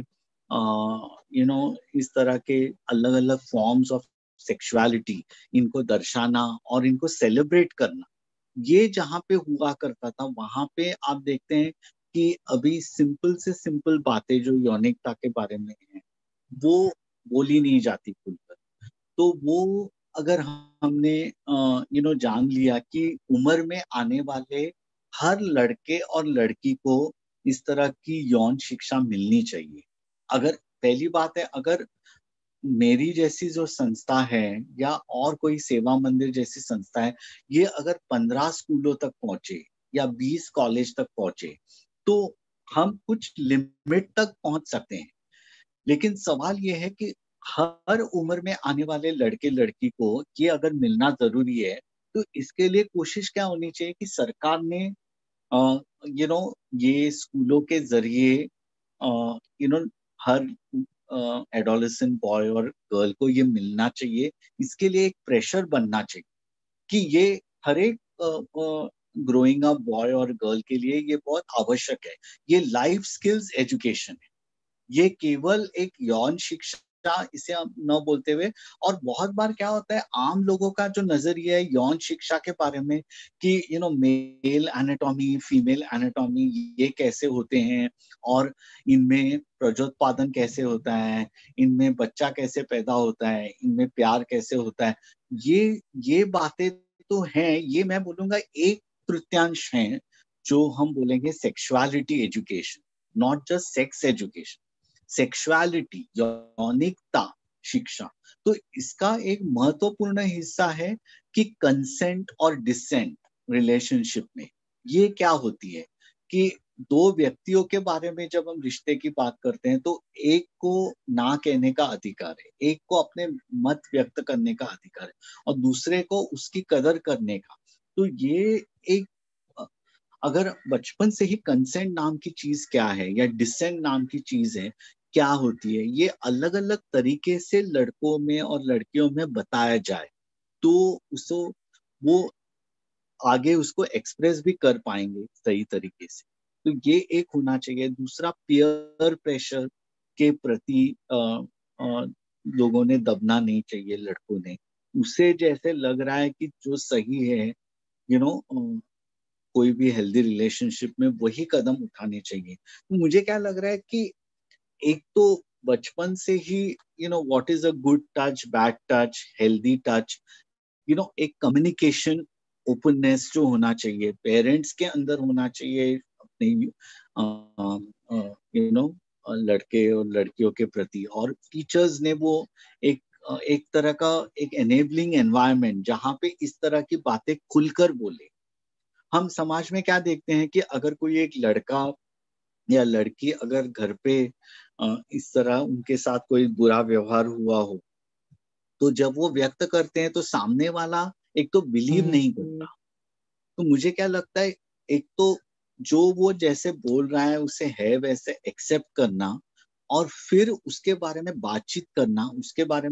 S3: यू नो इस तरह के अलग अलग फॉर्म्स ऑफ सेक्सुअलिटी, इनको दर्शाना और इनको सेलिब्रेट करना, ये जहाँ पे हुआ करता था, वहां पे आप देखते हैं कि अभी सिंपल से सिंपल बातें जो यौनिकता के बारे में है, वो बोली नहीं जाती खुलकर। तो वो अगर हमने यू नो जान लिया कि उम्र में आने वाले हर लड़के और लड़की को इस तरह की यौन शिक्षा मिलनी चाहिए। अगर पहली बात है, अगर मेरी जैसी जो संस्था है या और कोई सेवा मंदिर जैसी संस्था है, ये अगर पंद्रह स्कूलों तक पहुंचे या बीस कॉलेज तक पहुंचे, तो हम कुछ लिमिट तक पहुंच सकते हैं। लेकिन सवाल ये है कि हर उम्र में आने वाले लड़के लड़की को ये अगर मिलना जरूरी है, तो इसके लिए कोशिश क्या होनी चाहिए कि सरकार ने यू नो ये स्कूलों के जरिए यू नो हर एडोलेसेंट बॉय और गर्ल को ये मिलना चाहिए। इसके लिए एक प्रेशर बनना चाहिए कि ये हर एक ग्रोइंग अप बॉय और गर्ल के लिए ये बहुत आवश्यक है। ये लाइफ स्किल्स एजुकेशन है, ये केवल एक यौन शिक्षा इसे हम न बोलते हुए। और बहुत बार क्या होता है, आम लोगों का जो नजरिया है यौन शिक्षा के बारे में कि you know male anatomy, female anatomy, ये कैसे होते हैं, और इनमें प्रजोत्पादन कैसे होता है, इनमें बच्चा कैसे पैदा होता है, इनमें प्यार कैसे होता है, ये ये बातें तो हैं। ये मैं बोलूंगा एक तृतीयांश हैं जो हम बोलेंगे sexuality education, not just sex education. Sexuality, यौनिकता शिक्षा, तो इसका एक महत्वपूर्ण हिस्सा है कि कंसेंट और डिसेंट रिलेशनशिप में ये क्या होती है कि दो व्यक्तियों के बारे में जब हम रिश्ते की बात करते हैं, तो एक को ना कहने का अधिकार है, एक को अपने मत व्यक्त करने का अधिकार है, और दूसरे को उसकी कदर करने का। तो ये एक, अगर बचपन से ही कंसेंट नाम की चीज क्या है या डिसेंट नाम की चीज है क्या होती है, ये अलग अलग तरीके से लड़कों में और लड़कियों में बताया जाए, तो उसको वो आगे उसको एक्सप्रेस भी कर पाएंगे सही तरीके से। तो ये एक होना चाहिए। दूसरा, पीयर प्रेशर के प्रति आ, आ, लोगों ने दबना नहीं चाहिए। लड़कों ने, उसे जैसे लग रहा है कि जो सही है, यू नो कोई भी हेल्दी रिलेशनशिप में वही कदम उठाने चाहिए। तो मुझे क्या लग रहा है कि एक तो बचपन से ही you know what is a good touch, bad touch, healthy touch, you know एक कम्युनिकेशन ओपननेस जो होना चाहिए पेरेंट्स के अंदर होना चाहिए अपने यू नो लड़के और लड़कियों के प्रति, और टीचर्स ने वो एक एक तरह का एक एनेबलिंग एनवायरनमेंट जहाँ पे इस तरह की बातें खुलकर बोले। हम समाज में क्या देखते हैं कि अगर कोई एक लड़का या लड़की अगर घर पे इस तरह उनके साथ कोई बुरा व्यवहार हुआ हो, तो जब वो व्यक्त करते हैं तो सामने वाला एक तो बिलीव नहीं करता। तो मुझे क्या लगता है, एक तो जो वो जैसे बोल रहा है उसे है वैसे एक्सेप्ट करना, और फिर उसके बारे में बातचीत करना, उसके बारे में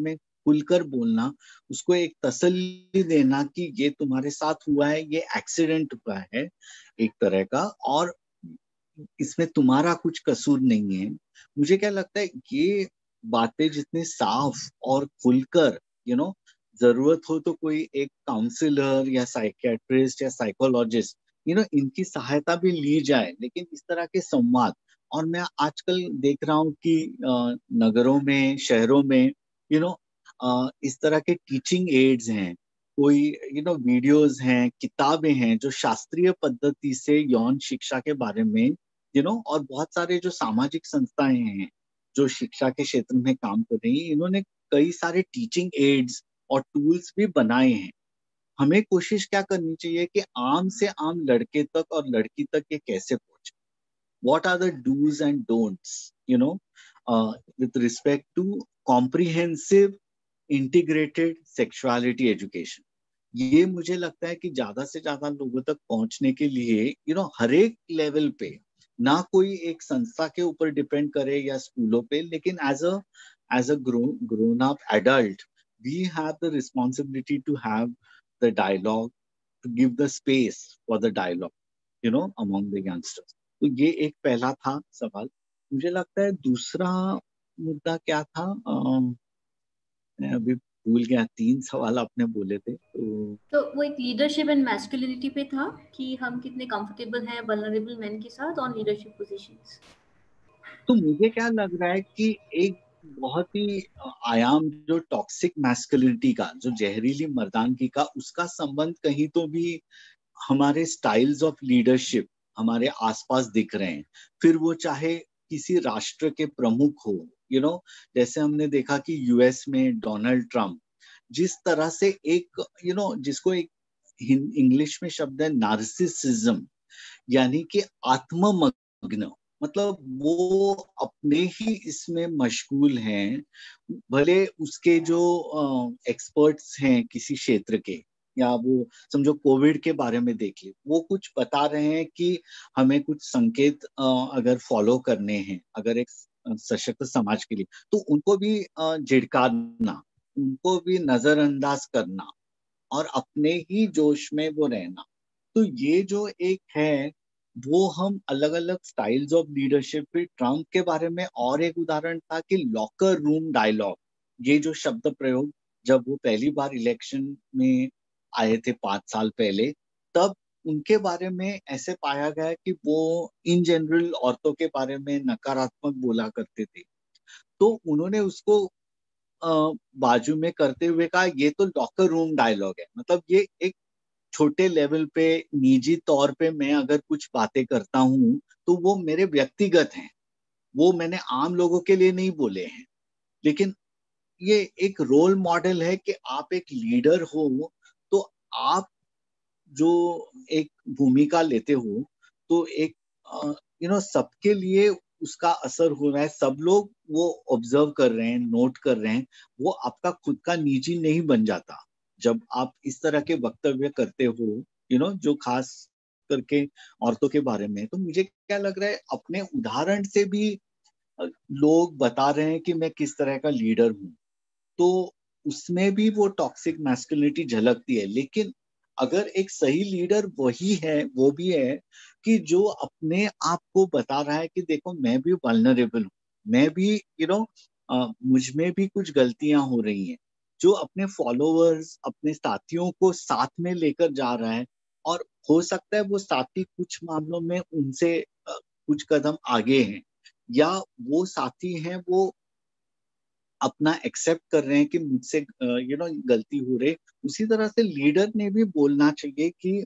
S3: खुलकर बोलना, उसको एक तसल्ली देना कि ये तुम्हारे साथ हुआ है, ये एक्सीडेंट हुआ है एक तरह का, और इसमें तुम्हारा कुछ कसूर नहीं है। मुझे क्या लगता है, ये बातें जितनी साफ और खुलकर, यू नो जरूरत हो तो कोई एक काउंसलर या साइकियाट्रिस्ट या साइकोलॉजिस्ट, यू नो इनकी सहायता भी ली जाए, लेकिन इस तरह के संवाद। और मैं आजकल देख रहा हूँ कि अ, नगरों में, शहरों में, यू नो इस तरह के टीचिंग एड्स हैं, कोई यू नो वीडियोस हैं, किताबें हैं जो शास्त्रीय पद्धति से यौन शिक्षा के बारे में, यू नो और बहुत सारे जो सामाजिक संस्थाएं हैं जो शिक्षा के क्षेत्र में काम कर रही हैं, इन्होंने कई सारे टीचिंग एड्स और टूल्स भी बनाए हैं। हमें कोशिश क्या करनी चाहिए कि आम से आम लड़के तक और लड़की तक ये कैसे पहुंचे, what are the do's and don'ts, you know uh, with respect to comprehensive integrated sexuality education। ये मुझे लगता है कि ज्यादा से ज्यादा लोगों तक पहुंचने के लिए, यू नो हर एक लेवल पे, ना कोई एक संस्था के ऊपर डिपेंड करे या स्कूलों पे, लेकिन as a as a grown up adult we have the responsibility to have the dialogue, to give the space for the dialogue, you know among the youngsters. तो ये एक पहला था सवाल। मुझे लगता है दूसरा मुद्दा क्या था, अम, मैं अभी भूल गया, तीन सवाल आपने बोले थे। तो
S1: तो वो एक लीडरशिप एंड मैस्कुलिनिटी पे था कि हम कितने कंफर्टेबल हैं वल्नरेबल मेन के साथ ऑन लीडरशिप पोजीशंस।
S3: तो मुझे क्या लग रहा है कि एक बहुत ही अ, आयाम जो टॉक्सिक मैस्कुलिनिटी का, जो जहरीली मर्दानगी का, उसका संबंध कहीं तो भी हमारे स्टाइल्स ऑफ लीडरशिप हमारे आसपास दिख रहे हैं। फिर वो चाहे किसी राष्ट्र के प्रमुख हो, यू नो जैसे हमने देखा कि यूएस में डोनाल्ड ट्रम्प जिस तरह से एक, यू नो जिसको एक इंग्लिश में शब्द है नार्सिसिज्म, यानी कि आत्ममग्न, मतलब वो अपने ही इसमें मशगूल हैं। भले उसके जो एक्सपर्ट्स हैं किसी क्षेत्र के, या वो समझो कोविड के बारे में देखिए, वो कुछ बता रहे हैं कि हमें कुछ संकेत अ, अगर फॉलो करने हैं, अगर एक सशक्त समाज के लिए, तो उनको भी अ, झिड़काना, उनको भी नजरअंदाज करना और अपने ही जोश में वो रहना। तो ये जो एक है, वो हम अलग अलग स्टाइल्स ऑफ लीडरशिप पे, ट्रम्प के बारे में और एक उदाहरण था कि लॉकर रूम डायलॉग, ये जो शब्द प्रयोग जब वो पहली बार इलेक्शन में आए थे पांच साल पहले, तब उनके बारे में ऐसे पाया गया कि वो इन जनरल औरतों के बारे में नकारात्मक बोला करते थे। तो उन्होंने उसको अ, बाजू में करते हुए कहा, ये तो लॉकर रूम डायलॉग है, मतलब ये एक छोटे लेवल पे, निजी तौर पे मैं अगर कुछ बातें करता हूँ तो वो मेरे व्यक्तिगत हैं, वो मैंने आम लोगों के लिए नहीं बोले हैं। लेकिन ये एक रोल मॉडल है कि आप एक लीडर हो, तो आप जो एक भूमिका लेते हो, तो एक यू नो सबके लिए उसका असर हो रहा है, सब लोग वो ऑब्जर्व कर रहे हैं, नोट कर रहे हैं, वो आपका खुद का निजी नहीं बन जाता जब आप इस तरह के वक्तव्य करते हो, यू नो जो खास करके औरतों के बारे में। तो मुझे क्या लग रहा है, अपने उदाहरण से भी अ, लोग बता रहे हैं कि मैं किस तरह का लीडर हूँ, तो उसमें भी वो टॉक्सिक मैस्कुलिनिटी झलकती है। लेकिन अगर एक सही लीडर वही है, वो भी है कि जो अपने आप को बता रहा है कि देखो मैं भी वल्नरेबल हूँ, मैं भी यू नो मुझ में भी कुछ गलतियां हो रही हैं, जो अपने फॉलोअर्स, अपने साथियों को साथ में लेकर जा रहा है। और हो सकता है वो साथी कुछ मामलों में उनसे अ, कुछ कदम आगे हैं, या वो साथी हैं वो अपना एक्सेप्ट कर रहे हैं कि मुझसे यू नो गलती हो रही। उसी तरह से लीडर ने भी बोलना चाहिए कि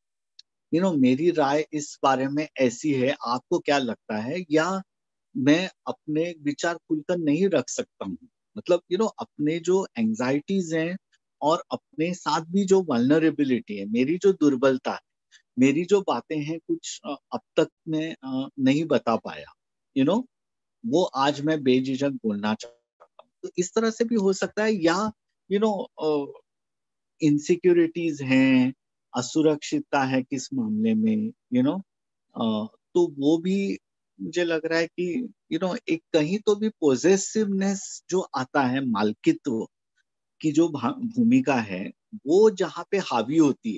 S3: यू नो मेरी राय इस बारे में ऐसी है, आपको क्या लगता है, या मैं अपने विचार खुलकर नहीं रख सकता हूँ। मतलब यू नो अपने जो एंजाइटीज हैं और अपने साथ भी जो वल्नरेबिलिटी है, मेरी जो दुर्बलता है, मेरी जो बातें हैं कुछ अ, अब तक मैं अ, नहीं बता पाया, यू नो वो आज मैं बेझिझक बोलना चाहता हूँ। तो इस तरह से भी हो सकता है, या यू नो इनसिक्योरिटीज हैं, असुरक्षितता है किस मामले में, यू नो तो वो भी मुझे लग रहा है कि यू नो एक कहीं तो भी पोजेसिवनेस जो आता है, मालकित्व, की जो भूमिका है वो जहाँ पे हावी होती है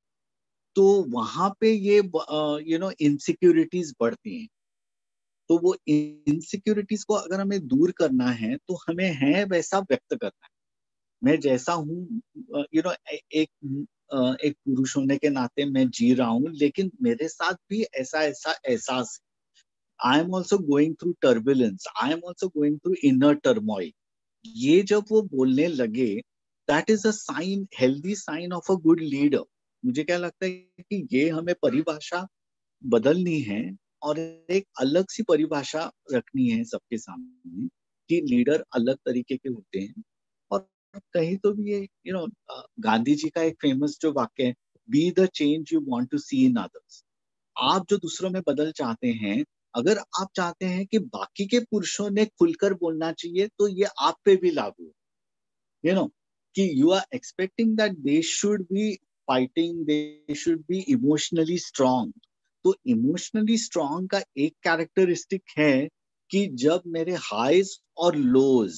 S3: तो वहां पे ये यू नो इनसिक्योरिटीज बढ़ती हैं। तो वो इनसिक्योरिटीज को अगर हमें दूर करना है तो हमें है वैसा व्यक्त करना है। मैं जैसा हूँ यू नो एक अ, एक पुरुष होने के नाते मैं जी रहा हूँ, लेकिन मेरे साथ भी ऐसा ऐसा एहसास, I am also going through turbulence, I am also going through inner turmoil. ये जब वो बोलने लगे, that is a sign, healthy sign of a good leader. मुझे क्या लगता है कि ये हमें परिभाषा बदलनी है और एक अलग सी परिभाषा रखनी है सबके सामने कि लीडर अलग तरीके के होते हैं। और कहीं तो भी ये यू नो गांधी जी का एक फेमस जो वाक्य है, be the change you want to see in others. आप जो दूसरों में बदल चाहते हैं, अगर आप चाहते हैं कि बाकी के पुरुषों ने खुलकर बोलना चाहिए तो ये आप पे भी लागू है। यू नो कि you are expecting that they should be fighting, they should be emotionally strong. तो इमोशनली स्ट्रांग का एक कैरेक्टरिस्टिक है कि जब मेरे हाईज और लोज,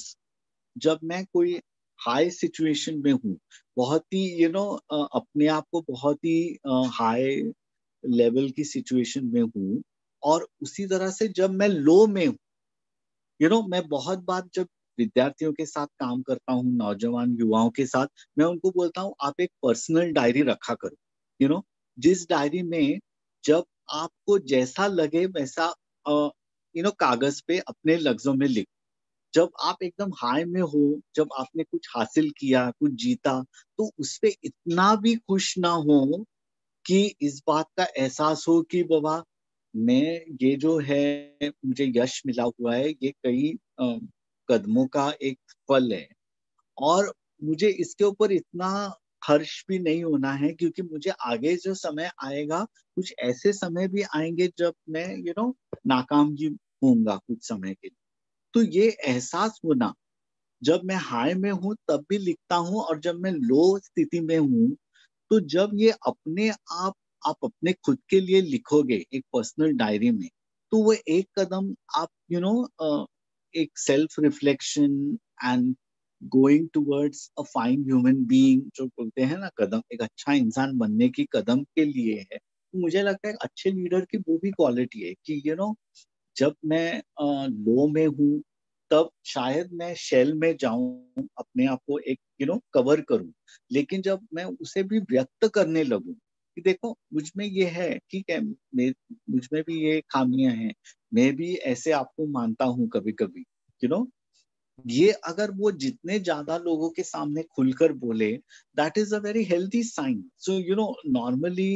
S3: जब मैं कोई हाई सिचुएशन में हूँ, बहुत ही यू नो अपने आप को बहुत ही हाई लेवल की सिचुएशन में हूँ, और उसी तरह से जब मैं लो में हूँ, यू नो मैं बहुत बार जब विद्यार्थियों के साथ काम करता हूँ, नौजवान युवाओं के साथ, मैं उनको बोलता हूँ आप एक पर्सनल डायरी रखा करो। यू नो जिस डायरी में जब आपको जैसा लगे वैसा यू नो कागज पे अपने लफ्जों में लिख। जब आप एकदम हाई में हो, जब आपने कुछ हासिल किया, कुछ जीता, तो उस पे इतना भी खुश ना हो कि इस बात का एहसास हो कि बाबा मैं ये जो है मुझे यश मिला हुआ है, ये कई अ, कदमों का एक फल है, और मुझे इसके ऊपर इतना हर्ष भी नहीं होना है, क्योंकि मुझे आगे जो समय आएगा, कुछ ऐसे समय भी आएंगे जब मैं यू नो नाकाम भी होऊंगा कुछ समय के लिए। तो ये एहसास होना, जब मैं हाई में हूँ तब भी लिखता हूँ, और जब मैं लो स्थिति में हूँ, तो जब ये अपने आप आप अपने खुद के लिए लिखोगे एक पर्सनल डायरी में, तो वो एक कदम आप यू you नो know, एक self reflection and going towards a fine human being जो बोलते हैं ना, कदम एक अच्छा इंसान बनने की कदम के लिए है। तो मुझे लगता है अच्छे लीडर की वो भी क्वालिटी है कि यू you नो know, जब मैं लो में हूँ तब शायद मैं शेल में जाऊं, अपने आप को एक यू नो कवर करूं, लेकिन जब मैं उसे भी व्यक्त करने लगूं कि देखो मुझ में ये है, ठीक है, मुझ में भी ये खामियां हैं, मैं भी ऐसे आपको मानता हूं कभी कभी, यू नो ये अगर वो जितने ज्यादा लोगों के सामने खुलकर बोले, that is a very healthy sign. So you know normally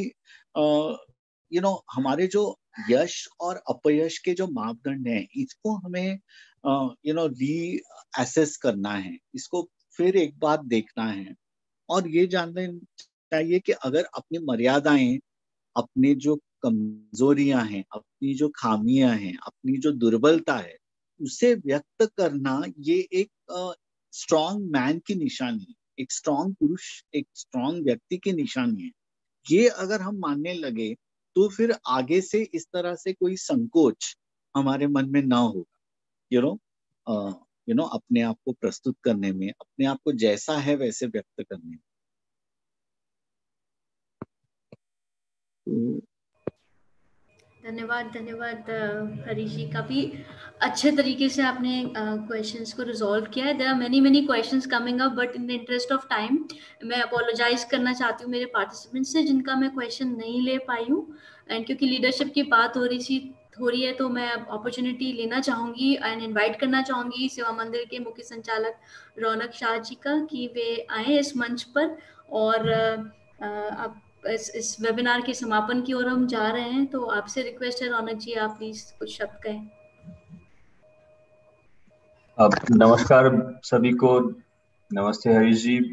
S3: you know हमारे जो यश और अपयश के जो मापदंड हैं, इसको हमें यू नो री एसेस करना है, इसको फिर एक बार देखना है, और ये जानना चाहिए कि अगर अपनी मर्यादाएं, अपनी जो कमजोरियां हैं, अपनी जो खामियां हैं, अपनी जो दुर्बलता है, उसे व्यक्त करना, ये एक स्ट्रॉन्ग मैन की निशानी है, एक स्ट्रॉन्ग पुरुष, एक स्ट्रॉन्ग व्यक्ति की निशानी है। ये अगर हम मानने लगे तो फिर आगे से इस तरह से कोई संकोच हमारे मन में ना होगा, यू नो यू नो अपने आप को प्रस्तुत करने में, अपने आप को जैसा है वैसे व्यक्त करने में।
S1: धन्यवाद धन्यवाद हरीश जी, काफ़ी अच्छे तरीके से आपने क्वेश्चंस uh, को रिजॉल्व किया है। There are many many questions coming up, but in the interest of time मैं अपोलोजाइज करना चाहती हूँ मेरे पार्टिसिपेंट्स से जिनका मैं क्वेश्चन नहीं ले पाई हूँ। एंड क्योंकि लीडरशिप की बात हो रही सी हो रही है, तो मैं अपॉर्चुनिटी लेना चाहूँगी एंड इनवाइट करना चाहूँगी सेवा मंदिर के मुख्य संचालक रौनक शाह जी का कि वे आए इस मंच पर, और uh, आप इस इस वेबिनार के समापन की ओर हम जा रहे हैं। तो आपसे रिक्वेस्ट है रौनक जी, आप प्लीज कुछ शब्द कहें।
S4: नमस्कार सभी को, नमस्ते Harish ji.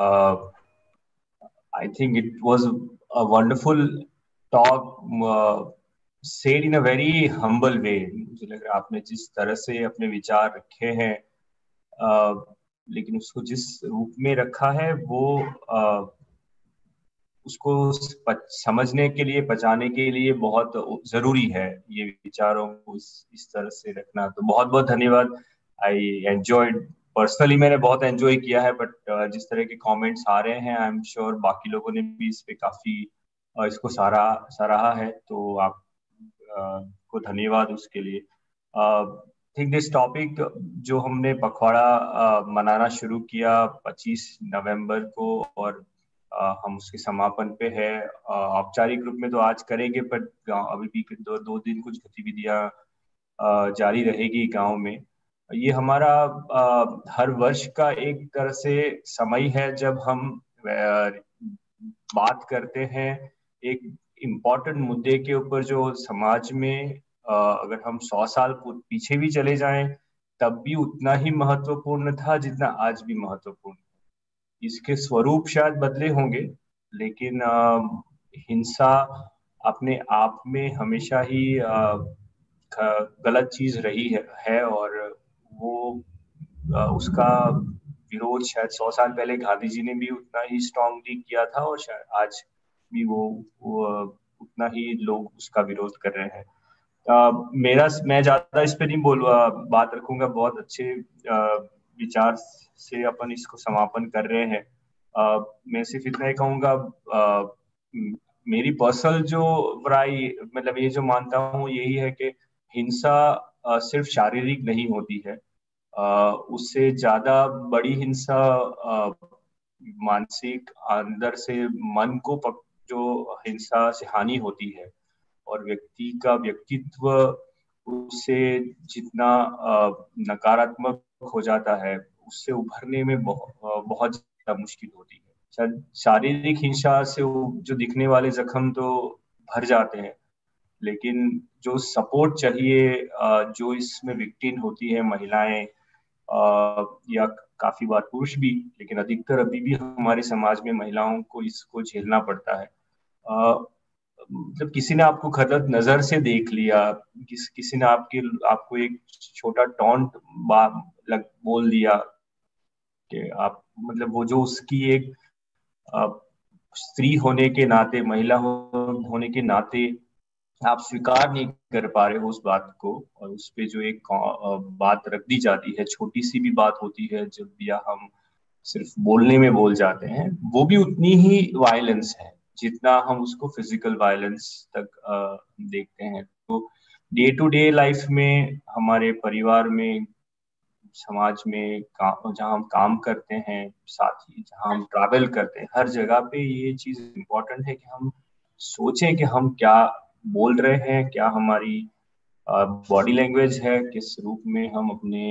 S4: I think it was a wonderful talk, said in a very humble way. मुझे लग रहा है आपने जिस तरह से अपने विचार रखे हैं, uh, लेकिन उसको जिस रूप में रखा है वो uh, उसको समझने के लिए, पचाने के लिए बहुत जरूरी है ये विचारों को इस, इस तरह से रखना। तो बहुत बहुत धन्यवाद। आई एंजॉयड पर्सनली मैंने बहुत एंजॉय किया है, बट जिस तरह के कमेंट्स आ रहे हैं आई एम श्योर बाकी लोगों ने भी इस पे काफी uh, इसको सराहा सराहा है, तो आप uh, को धन्यवाद उसके लिए। थिंक दिस टॉपिक जो हमने पखवाड़ा uh, मनाना शुरू किया पच्चीस नवंबर को, और uh, हम उसके समापन पे है। uh, औपचारिक रूप में तो आज करेंगे, बट अभी भी दो, दो दिन कुछ गतिविधियां uh, जारी रहेगी गांव में। ये हमारा आ, हर वर्ष का एक तरह से समय है जब हम आ, बात करते हैं एक इम्पोर्टेंट मुद्दे के ऊपर जो समाज में आ, अगर हम सौ साल पीछे भी चले जाएं तब भी उतना ही महत्वपूर्ण था जितना आज भी महत्वपूर्ण है। इसके स्वरूप शायद बदले होंगे, लेकिन आ, हिंसा अपने आप में हमेशा ही आ, गलत चीज रही है, है और वो उसका विरोध शायद सौ साल पहले गांधी जी ने भी उतना ही स्ट्रांगली किया था, और शायद आज भी वो, वो उतना ही लोग उसका विरोध कर रहे हैं। uh, मेरा मैं ज्यादा इस पे नहीं बोल बात रखूंगा, बहुत अच्छे uh, विचार से अपन इसको समापन कर रहे हैं। uh, मैं सिर्फ इतना ही कहूंगा, uh, मेरी पर्सनल जो राय, मतलब ये जो मानता हूँ यही है कि हिंसा uh, सिर्फ शारीरिक नहीं होती है, Uh, उससे ज्यादा बड़ी हिंसा uh, मानसिक, अंदर से मन को पक, जो हिंसा से हानि होती है, और व्यक्ति का व्यक्तित्व उससे जितना uh, नकारात्मक हो जाता है उससे उभरने में बहुत बहुत ज्यादा मुश्किल होती है। शारीरिक हिंसा से जो दिखने वाले जख्म तो भर जाते हैं, लेकिन जो सपोर्ट चाहिए, uh, जो इसमें विक्टिम होती है महिलाएं Uh, या काफी बार पुरुष भी, लेकिन अधिकतर अभी भी हमारे समाज में महिलाओं को इसको झेलना पड़ता है। uh, मतलब किसी ने आपको गलत नजर से देख लिया, किस किसी ने आपके आपको एक छोटा टॉन्ट लग बोल दिया कि आप, मतलब वो जो उसकी एक uh, स्त्री होने के नाते, महिला हो, होने के नाते आप स्वीकार नहीं कर पा रहे हो उस बात को, और उस पे जो एक बात रख दी जाती है, छोटी सी भी बात होती है, जब या हम सिर्फ बोलने में बोल जाते हैं, वो भी उतनी ही वायलेंस है जितना हम उसको फिजिकल वायलेंस तक आ, देखते हैं। तो डे टू डे लाइफ में, हमारे परिवार में, समाज में, जहाँ हम काम करते हैं, साथ ही जहाँ हम ट्रैवल करते हैं, हर जगह पे ये चीज इम्पोर्टेंट है कि हम सोचें कि हम क्या बोल रहे हैं, क्या हमारी बॉडी लैंग्वेज है, किस रूप में हम अपने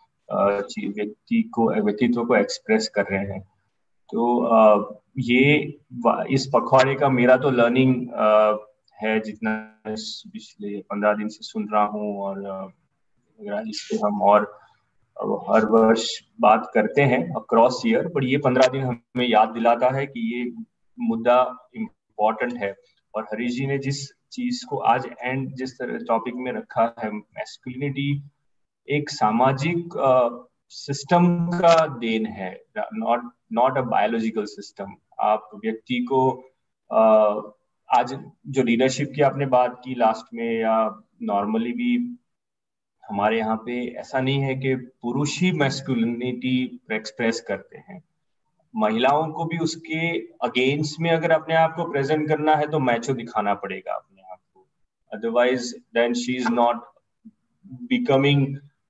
S4: व्यक्ति को व्यक्तित्व को एक्सप्रेस कर रहे हैं। तो uh, ये इस पखवाड़े का मेरा तो लर्निंग uh, है, जितना पिछले पंद्रह दिन से सुन रहा हूँ, और uh, इस पे हम और uh, हर वर्ष बात करते हैं अक्रॉस ईयर, पर ये पंद्रह दिन हमें याद दिलाता है कि ये मुद्दा इम्पोर्टेंट है। और हरीश जी ने जिस चीज को आज एंड जिस तरह टॉपिक में रखा है, मैस्कुलिनिटी एक सामाजिक सिस्टम uh, का देन है, not not a biological system. आप व्यक्ति को uh, आज जो लीडरशिप की आपने बात की लास्ट में, या नॉर्मली भी हमारे यहाँ पे ऐसा नहीं है कि पुरुष ही मैस्कुलिनिटी एक्सप्रेस करते हैं, महिलाओं को भी उसके अगेंस्ट में अगर अपने आप को प्रेजेंट करना है तो मैचो दिखाना पड़ेगा अपने आप को, otherwise then she is not becoming,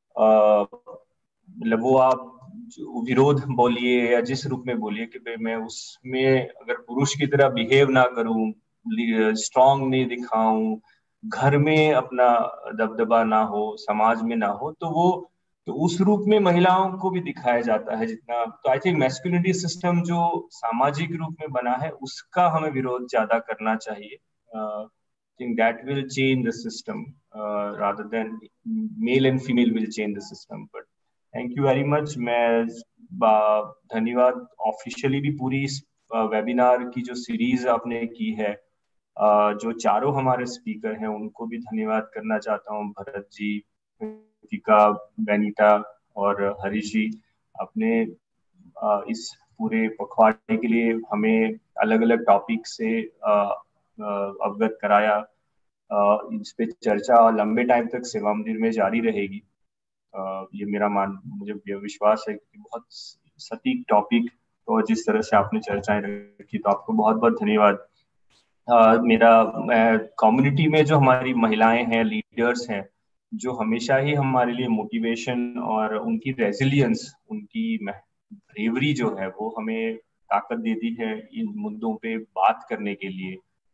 S4: मतलब वो आप विरोध बोलिए या जिस रूप में बोलिए कि भाई मैं उसमें अगर पुरुष की तरह बिहेव ना करूं, स्ट्रांग नहीं दिखाऊं, घर में अपना दबदबा ना हो, समाज में ना हो, तो वो तो उस रूप में महिलाओं को भी दिखाया जाता है जितना। तो आई थिंक मैस्कुलिनिटी सिस्टम जो सामाजिक रूप में बना है उसका हमें विरोध ज्यादा करना चाहिए। I think that will change the system rather than male and female will change the system. But thank you very much. मैं धन्यवाद ऑफिशियली भी पूरी इस वेबिनार की जो सीरीज आपने की है, uh, जो चारों हमारे स्पीकर हैं उनको भी धन्यवाद करना चाहता हूँ, भरत जी, टिका, बेनीता और हरीश जी। अपने इस पूरे पखवाड़े के लिए हमें अलग अलग टॉपिक से अवगत कराया। इस पे चर्चा लंबे टाइम तक सेवा मंदिर में जारी रहेगी। ये मेरा मान मुझे विश्वास है कि बहुत सटीक टॉपिक और जिस तरह से आपने चर्चाएं रखी, तो आपको बहुत बहुत धन्यवाद। uh, मेरा कम्युनिटी में जो हमारी महिलाएं हैं, लीडर्स हैं, जो हमेशा ही हमारे लिए मोटिवेशन और उनकी रेजिलियंस, उनकी ब्रेवरी जो है वो हमें ताकत देती है इन मुद्दों पे बात करने के लिए,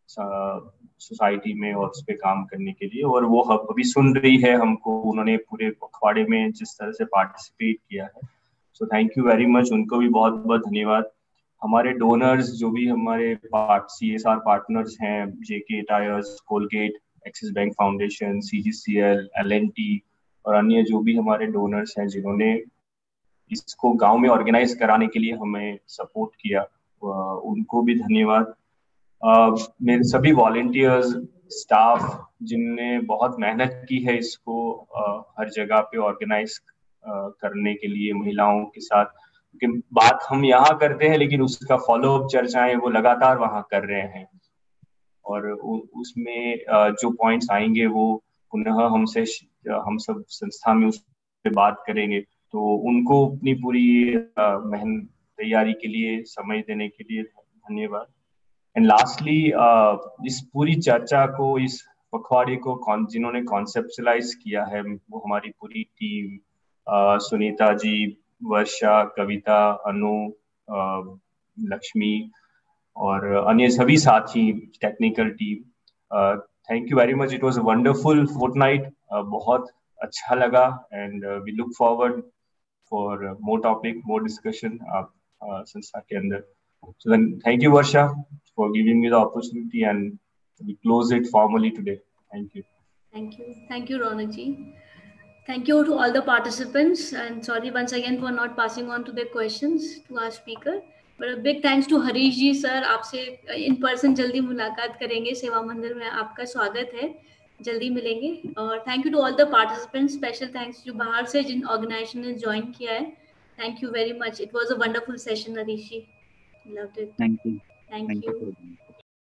S4: सोसाइटी में और उस पर काम करने के लिए। और वो अभी सुन रही है हमको, उन्होंने पूरे पखवाड़े में जिस तरह से पार्टिसिपेट किया है, so thank you very much, उनको भी बहुत बहुत धन्यवाद। हमारे डोनर्स जो भी हमारे part C S R partners हैं, JK tyres, Colgate, Axis Bank Foundation, C G C L, L N T और अन्य जो भी हमारे डोनर्स हैं जिन्होंने इसको गांव में ऑर्गेनाइज कराने के लिए हमें सपोर्ट किया, उनको भी धन्यवाद। Uh, मेरे सभी वॉलेंटियर्स, स्टाफ जिनने बहुत मेहनत की है इसको uh, हर जगह पे ऑर्गेनाइज uh, करने के लिए महिलाओं के साथ, क्योंकि बात हम यहाँ करते हैं लेकिन उसका फॉलोअप चर्चाएं वो लगातार वहाँ कर रहे हैं, और उ, उसमें uh, जो पॉइंट्स आएंगे वो पुनः हमसे हम सब संस्था में उस पर बात करेंगे। तो उनको अपनी पूरी uh, मेहनत तैयारी के लिए, समय देने के लिए धन्यवाद। एंड लास्टली, इस पूरी चर्चा को, इस पखवाड़े को जिन्होंने कॉन्सेप्चुलाइज किया है, वो हमारी पूरी team, uh, Sunita ji, Varsha, Kavita, Anu, uh, Lakshmi और अन्य सभी साथी, technical team, thank you very much. It was a wonderful fortnight, बहुत अच्छा लगा, and we look forward for more topic, more discussion संस्था के अंदर। So then, thank you, Varsha, for giving me the opportunity, and we close it formally today. Thank you.
S1: Thank you. Thank you, Ronak ji. Thank you to all the participants, and sorry once again for not passing on to the questions to our speaker. But a big thanks to Harish ji, sir. आपसे in person जल्दी मुलाकात करेंगे, सेवा मंदिर में आपका स्वागत है, जल्दी मिलेंगे। और thank you to all the participants. Special thanks जो बाहर से जिन ऑर्गेनाइजेशन ने ज्वाइन किया है, thank you very much. It was a wonderful session, Harish ji. Loved it.
S3: Thank you.
S1: Thank,
S3: Thank
S1: you.
S3: you.